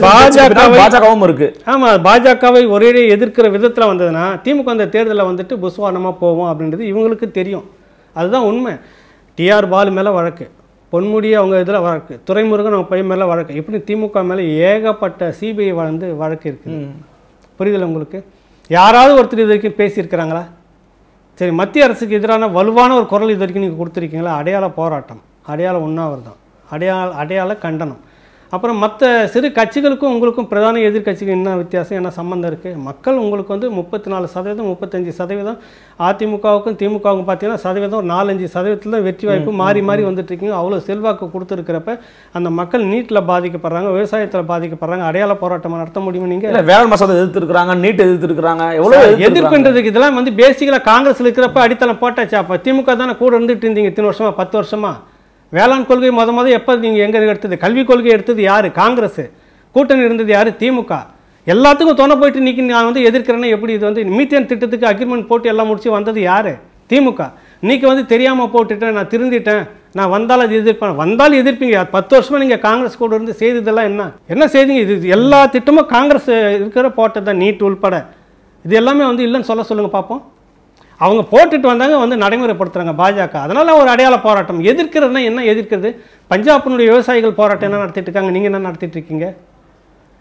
பாஜகவும் இருக்கு.
ஆமாம், பாஜகவை ஒரே எதிர்க்கிற விதத்தில் வந்ததுன்னா திமுக அந்த தேர்தலில் வந்துட்டு புஸ்வானமாக போவோம் அப்படின்றது இவங்களுக்கு தெரியும். அதுதான் உண்மை. டிஆர் பாலு மேலே வழக்கு, பொன்முடி அவங்க இதில் வழக்கு, துரைமுருகன் அவங்க பையன் மேலே வழக்கு, இப்படி திமுக மேலே ஏகப்பட்ட சிபிஐ வந்து வழக்கு இருக்குது. புரியுதில்ல உங்களுக்கு? யாராவது ஒருத்தர் இது வரைக்கும் பேசியிருக்கிறாங்களா? சரி, மத்திய அரசுக்கு எதிரான வலுவான ஒரு குரல் இது வரைக்கும் நீங்கள் கொடுத்துருக்கீங்களா? அடையாள போராட்டம், அடையாள உண்ணாவிரதம், அடையாள அடையாள கண்டனம். அப்புறம் மற்ற சிறு கட்சிகளுக்கும் உங்களுக்கும் பிரதான எதிர்கட்சிக்கு என்ன வித்தியாசம், என்ன சம்மந்தம் இருக்குது? மக்கள் உங்களுக்கு வந்து முப்பத்தி நாலு சதவீதம் முப்பத்தஞ்சு சதவீதம் அதிமுகவுக்கும் திமுகவுக்கும் பார்த்தீங்கன்னா சதவீதம் ஒரு நாலஞ்சு சதவீதத்தில் தான் வெற்றி வாய்ப்பு மாறி மாறி வந்துட்டுருக்கீங்க. அவ்வளோ செல்வாக்கு கொடுத்துருக்கிறப்ப அந்த மக்கள் நீட்டில் பாதிக்கப்படுறாங்க, விவசாயத்தில் பாதிக்கப்படுறாங்க. அடையாள போராட்டம் நடத்த முடியும். நீங்கள்
வேளாண் மசோதா எதிர்த்துருக்காங்க, நீட் எதிர்த்துருக்காங்க, எவ்வளோ
எதிர்ப்புன்றதுக்கு இதெல்லாம் வந்து பேசிக்கலாக காங்கிரஸில் இருக்கிறப்ப அடித்தளம் போட்டாச்சு. அப்போ திமுக தானே கூட இருந்துட்டு இருந்தீங்க இத்தனை வருஷமாக, பத்து வருஷமாக. வேளாண் கொள்கை முத முத எப்போ நீங்கள் எங்கே எடுத்தது? கல்விக் கொள்கை எடுத்தது யார்? காங்கிரஸ். கூட்டணி இருந்தது யார்? திமுக. எல்லாத்துக்கும் தோண போயிட்டு இன்றைக்கி நான் வந்து எதிர்க்கிறேன்னா எப்படி? இது வந்து மீத்தேன் திட்டத்துக்கு அக்ரிமெண்ட் போட்டு எல்லாம் முடிச்சு வந்தது யார்? திமுக. இன்றைக்கி வந்து தெரியாமல் போட்டுட்டேன், நான் திருந்திட்டேன், நான் வந்தாலும் அது எதிர்ப்பேன். வந்தாலும் எதிர்ப்பீங்க. பத்து வருஷமாக நீங்கள் காங்கிரஸ் கூட இருந்து செய்ததெல்லாம் என்ன என்ன செய்தீங்க? இது எல்லா திட்டமும் காங்கிரஸ் இருக்கிற போட்டது தான், நீட் உள்பட. இது எல்லாமே வந்து இல்லைன்னு சொல்ல சொல்லுங்கள் பார்ப்போம். அவங்க போட்டுட்டு வந்தாங்க, வந்து நடைமுறைப்படுத்துகிறாங்க பாஜக. அதனால் ஒரு அடையாள போராட்டம். எதிர்க்கிறதுனா என்ன எதிர்க்கிறது? பஞ்சாபினுடைய விவசாயிகள் போராட்டம் என்ன நடத்திட்டு இருக்காங்க, நீங்கள் என்ன நடத்திட்டு இருக்கீங்க?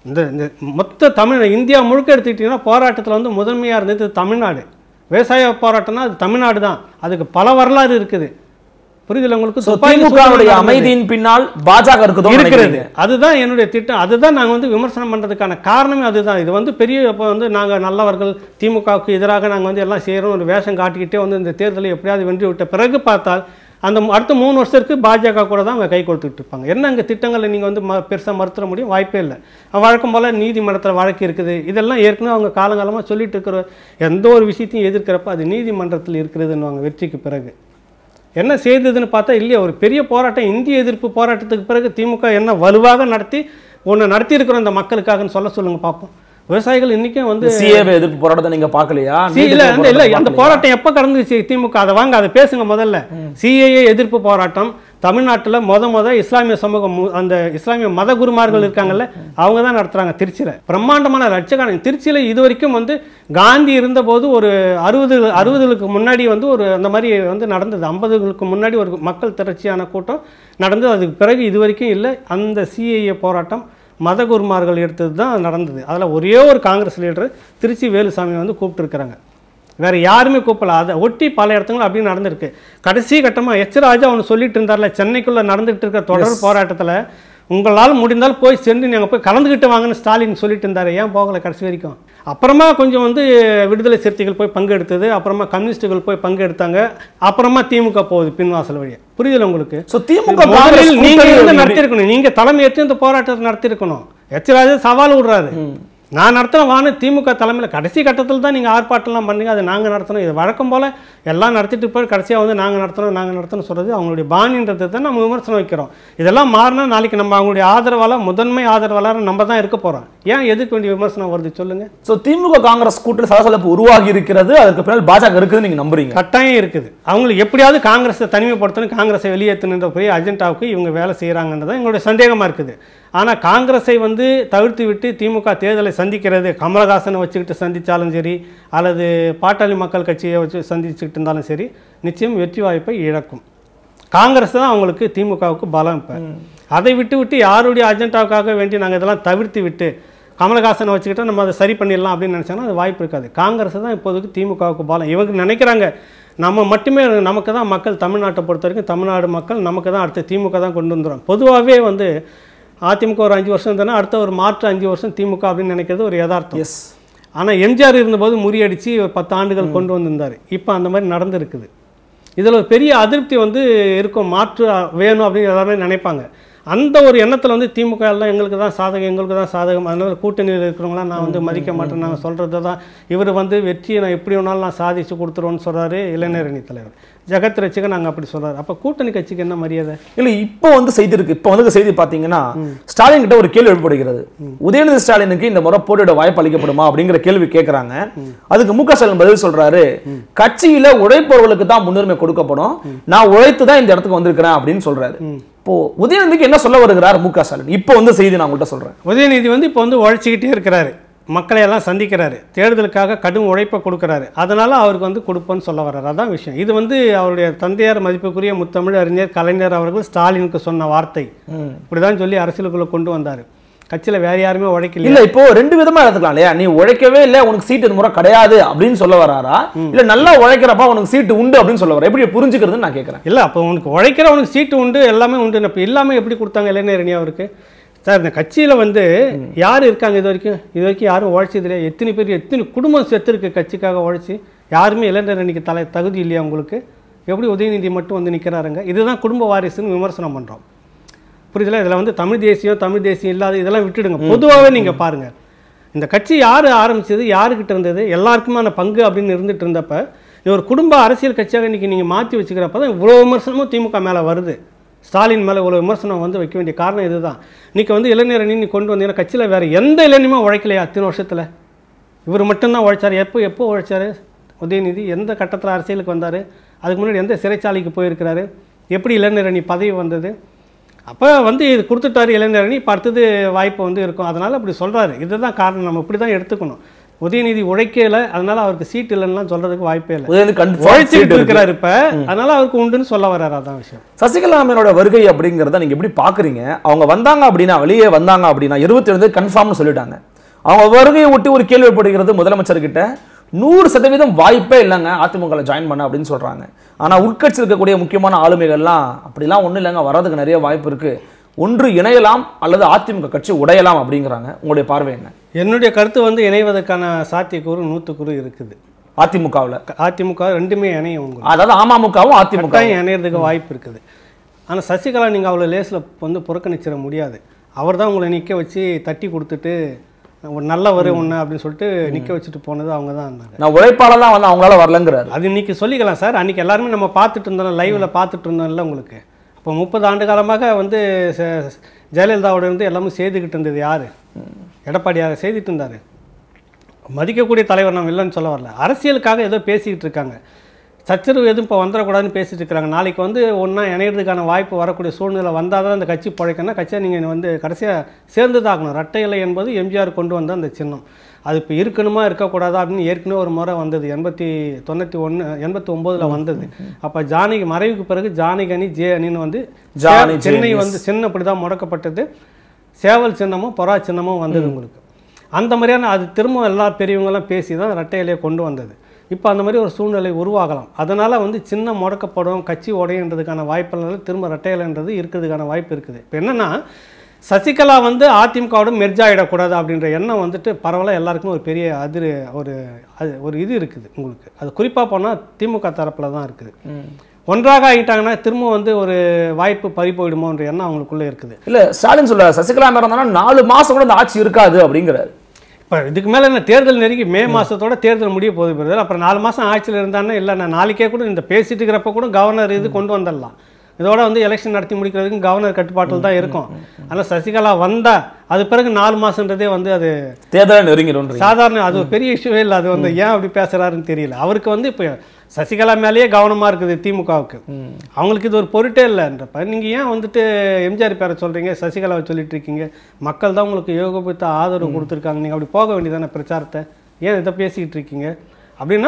இந்த இந்த மொத்த தமிழ் இந்தியா முழுக்க எடுத்துக்கிட்டிங்கன்னா போராட்டத்தில் வந்து முதன்மையாக இருந்தது தமிழ்நாடு. விவசாய போராட்டம்னா அது தமிழ்நாடு தான். அதுக்கு பல வரலாறு இருக்குது. புரியுதுல உங்களுக்கு?
திமுகவுடைய அமைதியின் பின்னால் பாஜக
இருக்கிறது. அதுதான் என்னுடைய திட்டம். அதுதான் நாங்கள் வந்து விமர்சனம் பண்ணுறதுக்கான காரணமே அதுதான். இது வந்து பெரிய இப்போ வந்து நாங்கள் நல்லவர்கள், திமுகவுக்கு எதிராக நாங்கள் வந்து எல்லாம் செய்கிறோம் ஒரு வேஷம் காட்டிக்கிட்டே வந்து இந்த தேர்தலை எப்படியாவது வென்று விட்ட பிறகு பார்த்தால் அந்த அடுத்த மூணு வருஷத்துக்கு பாஜக கூட தான் அவங்க கை கொடுத்துட்டு இருப்பாங்க. என்ன அங்கே திட்டங்களை நீங்கள் வந்து ம பெருசாக மறுத்துட முடியும்? வாய்ப்பே இல்லை. வழக்கம் போல் நீதிமன்றத்தில் வழக்கு இருக்குது. இதெல்லாம் ஏற்கனவே அவங்க காலங்காலமாக சொல்லிட்டு இருக்கிற எந்த ஒரு விஷயத்தையும் எதிர்க்கிறப்ப அது நீதிமன்றத்தில் இருக்கிறதுன்னு அவங்க வெற்றிக்கு பிறகு என்ன செய்ததுன்னு பார்த்தா இல்லையா, ஒரு பெரிய போராட்டம் இந்திய எதிர்ப்பு போராட்டத்துக்கு பிறகு திமுக என்ன வலுவாக நடத்தி ஒன்று நடத்தி இருக்கிறோம் இந்த மக்களுக்காகன்னு சொல்ல சொல்லுங்க பார்ப்போம். விவசாயிகள் இன்னைக்கும் வந்து
சிஏஏ எதிர்ப்பு போராட்டத்தை நீங்க பார்க்கலையா?
இல்ல அந்த இல்ல அந்த போராட்டம் எப்ப கடந்துச்சு திமுக? அதை வாங்க அதை பேசுங்க முதல்ல. சிஏஏ எதிர்ப்பு போராட்டம் தமிழ்நாட்டில் முத முத இஸ்லாமிய சமூகம் அந்த இஸ்லாமிய மத குருமார்கள் இருக்காங்கல்ல அவங்க தான் நடத்துறாங்க. திருச்சியில் பிரம்மாண்டமான லட்சக்கணக்கான திருச்சியில் இது வரைக்கும் வந்து காந்தி இருந்தபோது ஒரு அறுபது அறுபதுகளுக்கு முன்னாடி வந்து ஒரு அந்த மாதிரி வந்து நடந்தது. ஐம்பதுகளுக்கு முன்னாடி ஒரு மக்கள் திரட்சியான கூட்டம் நடந்தது. அதுக்கு பிறகு இது வரைக்கும் இல்லை. அந்த சிஏஏ போராட்டம் மத குருமார்கள் எடுத்தது தான் நடந்தது. அதில் ஒரே ஒரு காங்கிரஸ் லீடர் திருச்சி வேலுசாமி வந்து கூப்பிட்டுருக்குறாங்க. வேறு யாருமே கூப்பிடல. அதை ஒட்டி பல இடத்துங்களும் அப்படின்னு நடந்திருக்கு. கடைசி கட்டமாக எச் ராஜா அவனு சொல்லிட்டு இருந்தார்ல, சென்னைக்குள்ளே நடந்துகிட்டு இருக்கிற தொடர் போராட்டத்தில் உங்களால் முடிந்தால் போய் சென்று நீங்கள் போய் கலந்துக்கிட்டு வாங்கன்னு ஸ்டாலின் சொல்லிட்டு இருந்தார். ஏன் போகலை கடைசி வரைக்கும்? அப்புறமா கொஞ்சம் வந்து விடுதலை சிறுத்தைகள் போய் பங்கெடுத்தது, அப்புறமா கம்யூனிஸ்டுகள் போய் பங்கெடுத்தாங்க, அப்புறமா திமுக போகுது பின்வாசல் வழியா. புரியுதுல உங்களுக்கு?
திமுக
நீங்க நடத்திருக்கணும், நீங்க தலைமை ஏற்று இந்த போராட்டத்தை நடத்திருக்கணும். எச் ராஜா சவால் விடுறாரு, நான் நடத்துகிறேன் வான்னு. திமுக தலைமையில் கடைசி கட்டத்தில் தான் நீங்கள் ஆர்ப்பாட்டம்லாம் பண்ணீங்க, அது நாங்கள் நடத்தணும். இது வழக்கம் போல் எல்லாம் நடத்திட்டு போய் கடைசியாக வந்து நாங்கள் நடத்தணும் நாங்கள் நடத்தணும் சொல்கிறது அவங்களுடைய பாணின்றதை தான் நம்ம விமர்சனம் வைக்கிறோம். இதெல்லாம் மாறினா நாளைக்கு நம்ம அவங்களுடைய ஆதரவாளர், முதன்மை ஆதரவாளர் நம்ம தான் இருக்க போகிறோம். ஏன் எதுக்கு வேண்டிய விமர்சனம் வருது சொல்லுங்கள்?
ஸோ திமுக காங்கிரஸ் கூட்டணி சலசலப்பு உருவாகி இருக்கிறது, அதுக்கு பின்னால் பாஜக இருக்குது நீங்கள் நம்புறீங்க?
கட்டாயம் இருக்குது. அவங்களுக்கு எப்படியாவது காங்கிரஸை தனிமைப்படுத்தணும், காங்கிரஸை வெளியேற்றணுன்ற பெரிய அஜெண்டாவுக்கு இவங்க வேலை செய்கிறாங்கன்றதான் எங்களுடைய சந்தேகமாக இருக்குது. ஆனால் காங்கிரஸை வந்து தவிர்த்து விட்டு திமுக தேர்தலை சந்திக்கிறது, கமலஹாசனை வச்சுக்கிட்டு சந்தித்தாலும் சரி அல்லது பாட்டாளி மக்கள் கட்சியை வச்சு சந்திச்சுக்கிட்டு இருந்தாலும் சரி, நிச்சயம் வெற்றி வாய்ப்பை இழக்கும். காங்கிரஸ் தான் அவங்களுக்கு திமுகவுக்கு பலம். இப்போ அதை விட்டு விட்டு யாருடைய அஜெண்டாவுக்காக வேண்டி நாங்கள் இதெல்லாம் தவிர்த்து விட்டு கமலஹாசனை வச்சுக்கிட்டால் நம்ம அதை சரி பண்ணிடலாம் அப்படின்னு நினச்சாங்கன்னா அது வாய்ப்பு இருக்காது. காங்கிரஸ் தான் இப்போதைக்கு திமுகவுக்கு பலம். இவங்க நினைக்கிறாங்க நம்ம மட்டுமே நமக்கு தான் மக்கள், தமிழ்நாட்டை பொறுத்த வரைக்கும் தமிழ்நாடு மக்கள் நமக்கு தான், அடுத்த திமுக தான் கொண்டு வந்துடும். பொதுவாகவே வந்து அதிமுக ஒரு அஞ்சு வருஷம் தானே, அடுத்த ஒரு மாற்று அஞ்சு வருஷம் திமுக அப்படின்னு நினைக்கிறது ஒரு யதார்த்தம்.
எஸ்.
ஆனால் எம்ஜிஆர் இருந்தபோது முறியடித்து பத்து ஆண்டுகள் கொண்டு வந்திருந்தார். இப்போ அந்த மாதிரி நடந்துருக்குது. இதில் ஒரு பெரிய அதிருப்தி வந்து இருக்கும், மாற்று வேணும் அப்படின்னு எல்லாருமே நினைப்பாங்க. அந்த ஒரு எண்ணத்தில் வந்து திமுக எல்லாம் எங்களுக்கு தான் சாதகம் எங்களுக்கு தான் சாதகம், அதனால் கூட்டணியில் இருக்கிறவங்களாம் நான் வந்து மதிக்க மாட்டேன், நாங்கள் சொல்கிறது தான், இவர் வந்து வெற்றியை நான் எப்படி வேணாலும் நான் சாதிச்சு கொடுத்துருவோன்னு சொல்கிறாரு இளைஞரணி தலைவர் ஜெகத் ரட்சகன். நாங்கள் அப்படி சொல்கிறாரு. அப்போ கூட்டணி கட்சிக்கு என்ன மரியாதை? இல்லை,
இப்போ வந்து செய்தி இருக்கு. இப்போ வந்து செய்தி பார்த்தீங்கன்னா ஸ்டாலின் கிட்ட ஒரு கேள்வி எழுப்பப்படுகிறது. உதயநிதி ஸ்டாலினுக்கு இந்த முறை போட்டியிட வாய்ப்பு அளிக்கப்படுமா அப்படிங்கிற கேள்வி கேட்குறாங்க. அதுக்கு மு க ஸ்டாலின் பதில் சொல்றாரு, கட்சியில உழைப்பவர்களுக்கு தான் முன்னுரிமை கொடுக்கப்படும், நான் உழைத்து தான் இந்த இடத்துக்கு வந்திருக்கிறேன் அப்படின்னு சொல்றாரு. இப்போ உதயநிதிக்கு என்ன சொல்ல வருகிறார் மு க ஸ்டாலின்? இப்போ வந்து செய்தி நான் உங்கள்கிட்ட சொல்றேன்.
உதயநிதி வந்து இப்போ வந்து உழைச்சிக்கிட்டே இருக்கிறாரு, மக்களை எல்லாம் சந்திக்கிறாரு, தேர்தலுக்காக கடும் உழைப்பை கொடுக்குறாரு, அதனால அவருக்கு வந்து கொடுப்போன்னு சொல்ல வர்றாரு. அதான் விஷயம். இது வந்து அவருடைய தந்தையார் மதிப்புக்குரிய முத்தமிழ் அறிஞர் கலைஞர் அவர்கள் ஸ்டாலினுக்கு சொன்ன வார்த்தை. இப்படிதான் சொல்லி அரசியலுக்குள்ள கொண்டு வந்தாரு. கட்சியில் வேற யாருமே உழைக்கல.
இல்ல, இப்போ ரெண்டு விதமா எடுத்துக்கலாம் இல்லையா? நீ உழைக்கவே இல்லை, உனக்கு சீட்டு இந்த முறை கிடையாது அப்படின்னு சொல்ல வராரா, இல்ல நல்லா உழைக்கிறப்ப உனக்கு சீட்டு உண்டு அப்படின்னு சொல்ல வர? எப்படி புரிஞ்சுக்கிறதுன்னு நான் கேட்கறேன்.
இல்ல, அப்போ உனக்கு உழைக்கிற உனக்கு சீட்டு உண்டு எல்லாமே உண்டு. இப்போ எல்லாமே எப்படி கொடுத்தாங்க இளைஞரணி அவருக்கு? சார், இந்த கட்சியில் வந்து யார் இருக்காங்க இது வரைக்கும்? இது வரைக்கும் யாரும் உழைச்சது இல்லையா? எத்தனை பேர் எத்தனை குடும்பம் செத்துருக்கு கட்சிக்காக உழைச்சி? யாருமே இளைஞரணிக்கு தலை தகுதி இல்லையா உங்களுக்கு? எப்படி உதயநிதி மட்டும் வந்து நிற்கிறாருங்க? இதுதான் குடும்ப வாரிசுன்னு விமர்சனம் பண்ணுறோம். புரியுதுல? இதில் வந்து தமிழ் தேசியம் தமிழ் தேசியம் இல்லாத இதெல்லாம் விட்டுடுங்க. பொதுவாகவே நீங்கள் பாருங்கள், இந்த கட்சி யார் ஆரம்பித்தது, யாருக்கிட்ட இருந்தது, எல்லாருக்குமான பங்கு அப்படின்னு இருந்துட்டு இருந்தப்ப ஒரு குடும்ப அரசியல் கட்சியாக இன்றைக்கி நீங்கள் மாற்றி வச்சுக்கிறப்ப தான் இவ்வளோ விமர்சனமும் திமுக மேலே வருது. ஸ்டாலின் மேலே இவ்வளோ விமர்சனம் வந்து வைக்க வேண்டிய காரணம் இதுதான். இன்றைக்கி வந்து இளைஞரணி நீ கொண்டு வந்தீங்கன்னா கட்சியில் வேறு எந்த இளைஞனுமே உழைக்கலையா அத்தனை வருஷத்தில்? இவர் மட்டும்தான் உழைச்சார். எப்போ எப்போ உழைச்சார் உதயநிதி? எந்த கட்டத்தில் அரசியலுக்கு வந்தார்? அதுக்கு முன்னாடி எந்த சிறைச்சாலைக்கு போயிருக்கிறாரு? எப்படி இளைஞரணி பதவி வந்தது? அப்போ வந்து இது கொடுத்துட்டாரு இளைஞரணி, இப்போ அடுத்தது வாய்ப்பு வந்து இருக்கும். அதனால் அப்படி சொல்கிறாரு. இதுதான் காரணம். நம்ம இப்படி தான் எடுத்துக்கணும். உதயநிதி உழைக்கல, அதனால அவருக்கு சீட் இல்லைன்னா சொல்றதுக்கு வாய்ப்பே இல்லை.
உதயநிதி confirm
உழைச்சிட்டு
seat
இருக்கிறார் இப்ப, அதனால அவருக்கு உண்டுன்னு சொல்ல வர்றாரு. அதான் விஷயம்.
சசிகலா அம்மையாரோட வருகை அப்படிங்கிறத நீங்க எப்படி பாக்குறீங்க? அவங்க வந்தாங்க அப்படின்னா, வெளியே வந்தாங்க அப்படின்னா இருபத்தி ஏழு கன்ஃபார்ம்னு சொல்லிட்டாங்க. அவங்க வருகையை ஒட்டி ஒரு கேள்வி ஏற்படுகிறது முதலமைச்சர்கிட்ட. நூறு சதவீதம் வாய்ப்பே இல்லைங்க அதிமுக ஜாயின் பண்ண அப்படின்னு சொல்றாங்க. ஆனா உட்கட்சி இருக்கக்கூடிய முக்கியமான ஆளுமைகள்லாம் அப்படிலாம் ஒன்றும் இல்லைங்க, வர்றதுக்கு நிறைய வாய்ப்பு இருக்கு, ஒன்று இணையலாம் அல்லது அதிமுக கட்சி உடையலாம் அப்படிங்கிறாங்க. உங்களுடைய பார்வை என்ன? என்னுடைய
கருத்து வந்து இணைவதற்கான சாத்தியக்கூறு நூற்றுக்குறு இருக்குது.
அதிமுகவில்
அதிமுக ரெண்டுமே இணையும் உங்களுக்கு,
அதாவது அமமுகவும் அதிமுக
இணையறதுக்கு வாய்ப்பு இருக்குது. ஆனால் சசிகலா நீங்கள் அவ்வளோ லேஸில் வந்து புறக்கணிச்சிட முடியாது. அவர் தான் உங்களை நிற்க வச்சு தட்டி கொடுத்துட்டு ஒரு நல்லவர் ஒன்று அப்படின்னு சொல்லிட்டு நிற்க வச்சுட்டு போனது அவங்க தான் இருந்தாங்க.
நான் உழைப்பாளர் தான் வந்து அவங்களால வரலங்கிறாரு.
அது இன்னைக்கு சொல்லிக்கலாம் சார். அன்றைக்கி எல்லாருமே நம்ம பார்த்துட்டு இருந்தோம், லைவில் பார்த்துட்டு இருந்தோம்ல உங்களுக்கு. இப்போ முப்பது ஆண்டு காலமாக வந்து ஜெயலலிதாவோட இருந்து எல்லாமே செய்துக்கிட்டு இருந்தது யார்? எடப்பாடியார் செய்துட்டு இருந்தார். மதிக்கக்கூடிய தலைவர் நம்ம இல்லைன்னு சொல்ல வரல, அரசியலுக்காக ஏதோ பேசிக்கிட்டு இருக்காங்க. சச்சரவு எதுவும் இப்போ வந்துடக்கூடாதுன்னு பேசிட்டு இருக்கிறாங்க. நாளைக்கு வந்து ஒன்றா இணையிறதுக்கான வாய்ப்பு வரக்கூடிய சூழ்நிலை வந்தால் தான் அந்த கட்சி பழைக்கணும். கட்சியை நீங்கள் வந்து கடைசியாக சேர்ந்து தாக்கணும். ரெட்டை இலை என்பது எம்ஜிஆர் கொண்டு வந்த அந்த சின்னம், அது இப்போ இருக்கணுமா இருக்கக்கூடாதா அப்படின்னு ஏற்கனவே ஒரு முறை வந்தது. எண்பத்தி தொண்ணூற்றி ஒன்று எண்பத்தி ஒம்போதில் வந்தது. அப்போ ஜானகி மறைவுக்கு பிறகு ஜானகி அணி ஜே அணின்னு வந்து சென்னை வந்து சின்னம் அப்படி தான் முடக்கப்பட்டது. சேவல் சின்னமும் பொறா சின்னமும் வந்தது உங்களுக்கு. அந்த மாதிரியான அது திரும்ப எல்லா பெரியவங்களாம் பேசி தான் ரெட்டை இலையை கொண்டு வந்தது. இப்போ அந்த மாதிரி ஒரு சூழ்நிலை உருவாகலாம். அதனால் வந்து சின்ன முடக்கப்படும், கட்சி உடையன்றதுக்கான வாய்ப்புனால திரும்ப ரெட்டையிலன்றது இருக்கிறதுக்கான வாய்ப்பு இருக்குது. இப்போ என்னென்னா சசிகலா வந்து அதிமுகவோட மெர்ஜ் ஆகிடக்கூடாது அப்படின்ற எண்ணம் வந்துட்டு பரவாயில்ல, எல்லாருக்குமே ஒரு பெரிய அதிர் ஒரு அது ஒரு இது இருக்குது உங்களுக்கு. அது குறிப்பாக போனால் திமுக தரப்பில் தான் இருக்குது. ஒன்றாக ஆகிட்டாங்கன்னா திரும்ப வந்து ஒரு வாய்ப்பு பறி போயிடுமோன்ற எண்ணம் அவங்களுக்குள்ளே இருக்குது.
இல்லை ஸ்டாலின் சொல்ல சசிகலா மேலே இருந்தாங்கன்னா நாலு மாதம் கூட இந்த ஆட்சி இருக்காது அப்படிங்கிறாரு.
இப்போ இதுக்கு மேலே என்ன தேர்தல் நெருங்கி மே மாதத்தோட தேர்தல் முடிய போகுது பிரதர். அப்புறம் நாலு மாதம் ஆட்சியில் இருந்தானே இல்லை, நான் நாளைக்கே கூட இந்த பேசிட்டு இருக்கிறப்ப கூட கவர்னர் இது கொண்டு வந்துடலாம். இதோட வந்து எலெக்ஷன் நடத்தி முடிக்கிறதுக்கு கவர்னர் கட்டுப்பாட்டில் தான் இருக்கும். ஆனால் சசிகலா வந்தால் அது பிறகு நாலு மாதன்றதே வந்து அது
தேர்தல் நெருங்கிடும். சாதாரண
அது ஒரு பெரிய இஷ்யூவே இல்லை. அது வந்து ஏன் அப்படி பேசுகிறாருன்னு தெரியல. அவருக்கு வந்து இப்போ சசிகலா மேலேயே கவனமாக இருக்குது திமுகவுக்கு. அவங்களுக்கு இது ஒரு பொருட்டே இல்லைன்றப்ப நீங்கள் ஏன் வந்துட்டு எம்ஜிஆர் பேரை சொல்கிறீங்க, சசிகலாவை சொல்லிட்டு இருக்கீங்க? மக்கள் தான் உங்களுக்கு யோகபித்த ஆதரவு கொடுத்துருக்காங்க, நீங்கள் அப்படி போக வேண்டியதானே பிரச்சாரத்தை, ஏன் இதை பேசிக்கிட்டு இருக்கீங்க? அப்படின்னா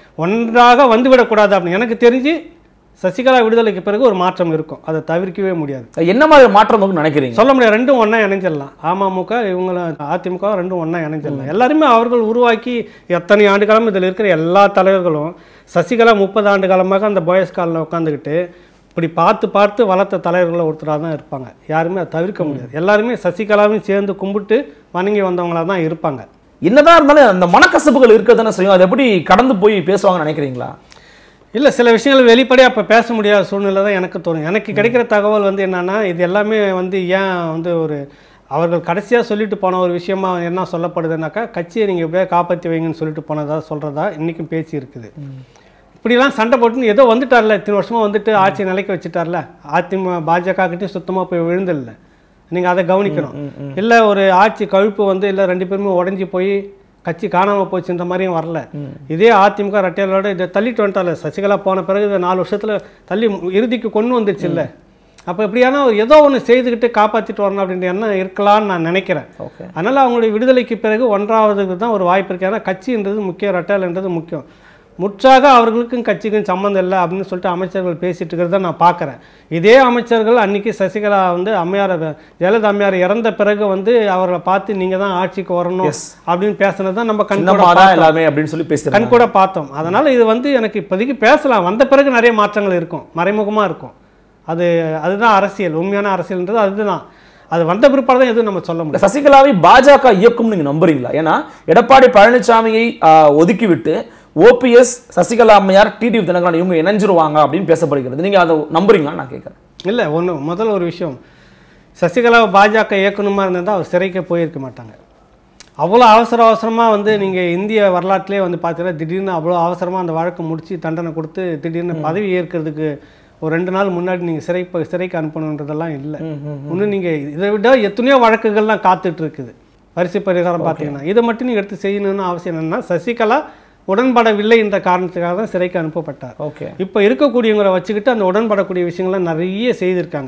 ஒன்றாக வந்துவிடக்கூடாது அப்படின்னு எனக்கு தெரிஞ்சு சசிகலா விடுதலைக்கு பிறகு ஒரு மாற்றம் இருக்கும், அதை தவிர்க்கவே முடியாது.
என்ன மாதிரி மாற்றம் நினைக்கிறீங்க?
சொல்ல முடியாது, ரெண்டும் ஒன்றா இணைஞ்சிடலாம். அமமுக இவங்கள அதிமுக ரெண்டும் ஒன்றா இணைஞ்சிடலாம். எல்லாருமே அவர்கள் உருவாக்கி எத்தனை ஆண்டு காலம் இதில் இருக்கிற எல்லா தலைவர்களும் சசிகலா முப்பது ஆண்டு காலமாக அந்த பாய்ஸ் காலில் உட்காந்துக்கிட்டு இப்படி பார்த்து பார்த்து வளர்த்த தலைவர்களை ஒருத்தராக தான் இருப்பாங்க. யாருமே அதை தவிர்க்க முடியாது. எல்லாருமே சசிகலாவையும் சேர்ந்து கும்பிட்டு வணங்கி வந்தவங்களாக தான் இருப்பாங்க.
என்னதான் இருந்தாலும் அந்த மனக்கசப்புகள் இருக்க தானே செய்யும். அதை எப்படி கடந்து போய் பேசுவாங்கன்னு நினைக்கிறீங்களா?
இல்லை, சில விஷயங்கள் வெளிப்படையாக அப்போ பேச முடியாத சூழ்நிலை தான் எனக்கு தோணும். எனக்கு கிடைக்கிற தகவல் வந்து என்னென்னா, இது எல்லாமே வந்து ஏன் வந்து ஒரு அவர்கள் கடைசியாக சொல்லிட்டு போன ஒரு விஷயமா என்ன சொல்லப்படுதுன்னாக்கா, கட்சியை நீங்கள் எப்படியா காப்பாற்றி வைங்கன்னு சொல்லிட்டு போனதா சொல்கிறதா இன்றைக்கும் பேச்சு இருக்குது. இப்படிலாம் சண்டை போட்டுன்னு ஏதோ வந்துட்டார்ல, இத்தனை வருஷமாக வந்துட்டு ஆட்சியை நிலைக்க வச்சுட்டார்ல, அதிமுக பாஜக கிட்டே சுத்தமாக போய் விழுந்தில்லை. நீங்கள் அதை கவனிக்கணும். இல்லை ஒரு ஆட்சி கழுப்பு வந்து இல்லை ரெண்டு பேருமே உடஞ்சி போய் கட்சி காணாமல் போச்சுன்ற மாதிரியும் வரல. இதே அதிமுக ரெட்டையலோட இதை தள்ளிட்டு வந்துட்டால, சசிகலா போன பிறகு இதை நாலு வருஷத்தில் தள்ளி இறுதிக்கு கொண்டு வந்துச்சு இல்லை. அப்போ எப்படியானா ஏதோ ஒன்று செய்துக்கிட்டு காப்பாற்றிட்டு வரணும் அப்படின்ற எண்ணம் இருக்கலான்னு நான் நினைக்கிறேன். அதனால் அவங்களுடைய விடுதலைக்கு பிறகு ஒன்றாவதுக்கு தான் ஒரு வாய்ப்பு இருக்குது. ஏன்னா கட்சின்றது முக்கியம், ரெட்டையல்ன்றது முக்கியம். முற்றாக அவர்களுக்கும் கட்சிக்கும் சம்மந்தம் இல்லை அப்படின்னு சொல்லிட்டு அமைச்சர்கள் பேசிட்டு இருக்கிறத நான் பார்க்குறேன். இதே அமைச்சர்கள் அன்றைக்கி சசிகலா வந்து அம்மையார் ஜெயலலிதா அம்மையார் இறந்த பிறகு வந்து அவர்களை பார்த்து நீங்கள் தான் ஆட்சிக்கு வரணும் அப்படின்னு பேசுனது தான் நம்ம கண்
எல்லாமே அப்படின்னு சொல்லி பேசி
கண் கூட பார்த்தோம். அதனால் இது வந்து எனக்கு இப்போதைக்கு பேசலாம், வந்த பிறகு நிறைய மாற்றங்கள் இருக்கும், மறைமுகமாக இருக்கும். அது அதுதான் அரசியல், உண்மையான அரசியல்ன்றது அதுதான். அது வந்த பிற்பாடு தான் எதுவும் நம்ம சொல்ல முடியும்.
சசிகலாவை பாஜக இயக்கும் நீங்கள் நம்புறீங்களா? ஏன்னா எடப்பாடி பழனிசாமியை ஒதுக்கி விட்டு ஓபிஎஸ் சசிகலா அம்மையார் டிடிவி தினகரன் இவங்க இணைஞ்சிருவாங்க அப்படின்னு பேசப்படுகிறது. நீங்கள் அதை நம்புறீங்களா நான் கேட்குறேன்.
இல்லை, ஒன்று முதல் ஒரு விஷயம், சசிகலாவை பாஜக இயக்கணுமா இருந்தால் அவர் சிறைக்க போயிருக்க மாட்டாங்க. அவ்வளோ அவசர அவசரமாக வந்து நீங்கள் இந்திய வரலாற்றிலே வந்து பார்த்தீங்கன்னா திடீர்னு அவ்வளோ அவசரமாக அந்த வழக்கு முடித்து தண்டனை கொடுத்து திடீர்னு பதவி ஏற்கிறதுக்கு ஒரு ரெண்டு நாள் முன்னாடி நீங்கள் சிறை சிறைக்கு அனுப்பணுன்றதெல்லாம் இல்லை. இன்னும் நீங்கள் இதை விட எத்தனையோ வழக்குகள்லாம் காத்துட்டு இருக்குது வரிசை பரிகாரம் பார்த்தீங்கன்னா. இதை மட்டும் நீங்கள் எடுத்து செய்யணும்னு அவசியம் என்னென்னா, சசிகலா உடன்படவில்லை என்ற காரணத்துக்காக தான் சிறைக்கு அனுப்பப்பட்டார்.
ஓகே,
இப்போ இருக்கக்கூடியவங்களை வச்சுக்கிட்டு அந்த உடன்படக்கூடிய விஷயங்கள்லாம் நிறைய செய்திருக்காங்க.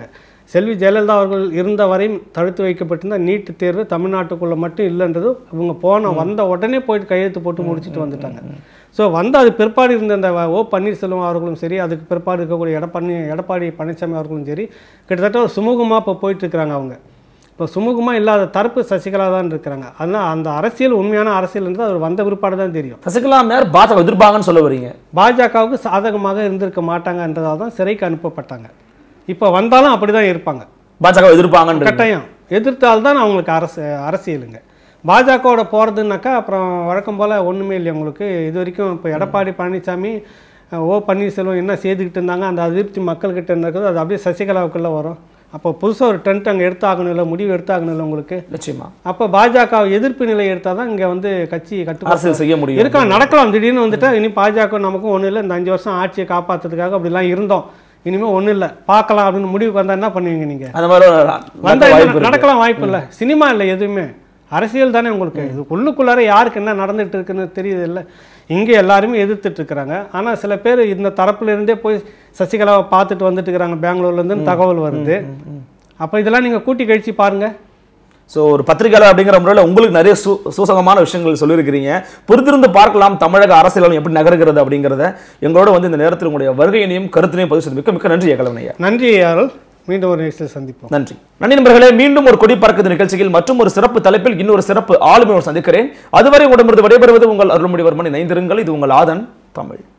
செல்வி ஜெயலலிதா அவர்கள் இருந்த வரையும் தடுத்து வைக்கப்பட்டிருந்த நீட் தேர்வு தமிழ்நாட்டுக்குள்ளே மட்டும் இல்லைன்றது இவங்க போன வந்த உடனே போயிட்டு கையெழுத்து போட்டு முடிச்சுட்டு வந்துட்டாங்க. ஸோ வந்து அது பிற்பாடு இருந்த அந்த ஓ பன்னீர்செல்வம் அவர்களும் சரி, அதுக்கு பிற்பாடு இருக்கக்கூடிய எடப்பாடி எடப்பாடி பழனிசாமி அவர்களும் சரி, கிட்டத்தட்ட ஒரு சுமூகமாக இப்போ போயிட்டுருக்கிறாங்க. அவங்க இப்போ சுமூகமாக இல்லாத தரப்பு சசிகலா தான் இருக்கிறாங்க. அதனால் அந்த அரசியல் உண்மையான அரசியல்ன்றது அவர் வந்த பிற்பாடு தான் தெரியும்.
சசிகலா மேயர் பாஜக எதிர்ப்பாங்கன்னு சொல்ல வரீங்க?
பாஜகவுக்கு சாதகமாக இருந்திருக்க மாட்டாங்கன்றதால் தான் சிறைக்கு அனுப்பப்பட்டாங்க. இப்போ வந்தாலும் அப்படி தான் இருப்பாங்க.
பாஜக எதிர்ப்பாங்க,
கட்டாயம் எதிர்த்தால்தான் அவங்களுக்கு அரசு அரசியலுங்க. பாஜகவோட போகிறதுனாக்கா அப்புறம் வழக்கம் போல் ஒன்றுமே இல்லை உங்களுக்கு. இது வரைக்கும் இப்போ எடப்பாடி பழனிசாமி ஓ பன்னீர்செல்வம் என்ன செய்துக்கிட்டு இருந்தாங்க, அந்த அதிருப்தி மக்கள்கிட்ட இருக்கிறது அது அப்படியே சசிகலாவுக்குள்ளே வரும். அப்போ புதுசாக ஒரு ட்ரெண்ட் அங்கே எடுத்தாகணும் இல்லை, முடிவு எடுத்தாகணும் இல்லை உங்களுக்கு.
நிச்சயமா
அப்போ பாஜக எதிர்ப்பு நிலை எடுத்தால் தான் இங்கே வந்து கட்சி கட்டுப்பாடு
செய்ய முடியும்.
இருக்கலாம், நடக்கலாம். திடீர்னு வந்துட்டு இனி பாஜக நமக்கும் ஒன்றும் இல்லை, இந்த அஞ்சு வருஷம் ஆட்சியை காப்பாற்றுறதுக்காக அப்படிலாம் இருந்தோம், இனிமேல் ஒன்றும் இல்லை பார்க்கலாம் அப்படின்னு முடிவுக்கு வந்தால் என்ன பண்ணுவீங்க நீங்கள்?
அந்த மாதிரி
வந்தால் நடக்கலாம் வாய்ப்பு இல்லை. சினிமா இல்லை, எதுவுமே அரசியல் தானே உங்களுக்கு. இது உள்ளுக்குள்ளார யாருக்கு என்ன நடந்துட்டு இருக்குன்னு தெரியுது இல்லை. இங்கே எல்லாருமே எதிர்த்துட்டு இருக்கிறாங்க. ஆனால் சில பேர் இந்த தரப்புல இருந்தே போய் சசிகலாவை பார்த்துட்டு வந்துட்டு இருக்கிறாங்க, பெங்களூர்லேருந்து தகவல் வருது. அப்போ இதெல்லாம் நீங்கள் கூட்டி கழிச்சு பாருங்கள்.
ஸோ ஒரு பத்திரிகையாளர் அப்படிங்கிற முறையில் உங்களுக்கு நிறைய சூ சூசகமான விஷயங்கள் சொல்லியிருக்கிறீங்க. பொறுத்திருந்து பார்க்கலாம் தமிழக அரசியல் எப்படி நகர்கிறது அப்படிங்கிறத. எங்களோட வந்து இந்த நேரத்தில் உங்களுடைய வருகையினையும் கருத்தினையும் பதிவு செய்து மிக்க மிக்க நன்றி ஏகலவனையா.
நன்றி யாரல். மீண்டும் ஒரு நிகழ்ச்சியில் சந்திப்போம்.
நன்றி. நன்றி நண்பர்களே. மீண்டும் ஒரு கொடி பறக்குது நிகழ்ச்சியில் மற்றும் ஒரு சிறப்பு தலைப்பில் இன்னொரு சிறப்பு ஆளுமையோடு சந்திக்கிறேன். அதுவரை உடம்பு விடைபெறுவது உங்கள் அருள்மொழிவர்மன். இணைந்திருங்கள். இது உங்கள் ஆதன் தமிழ்.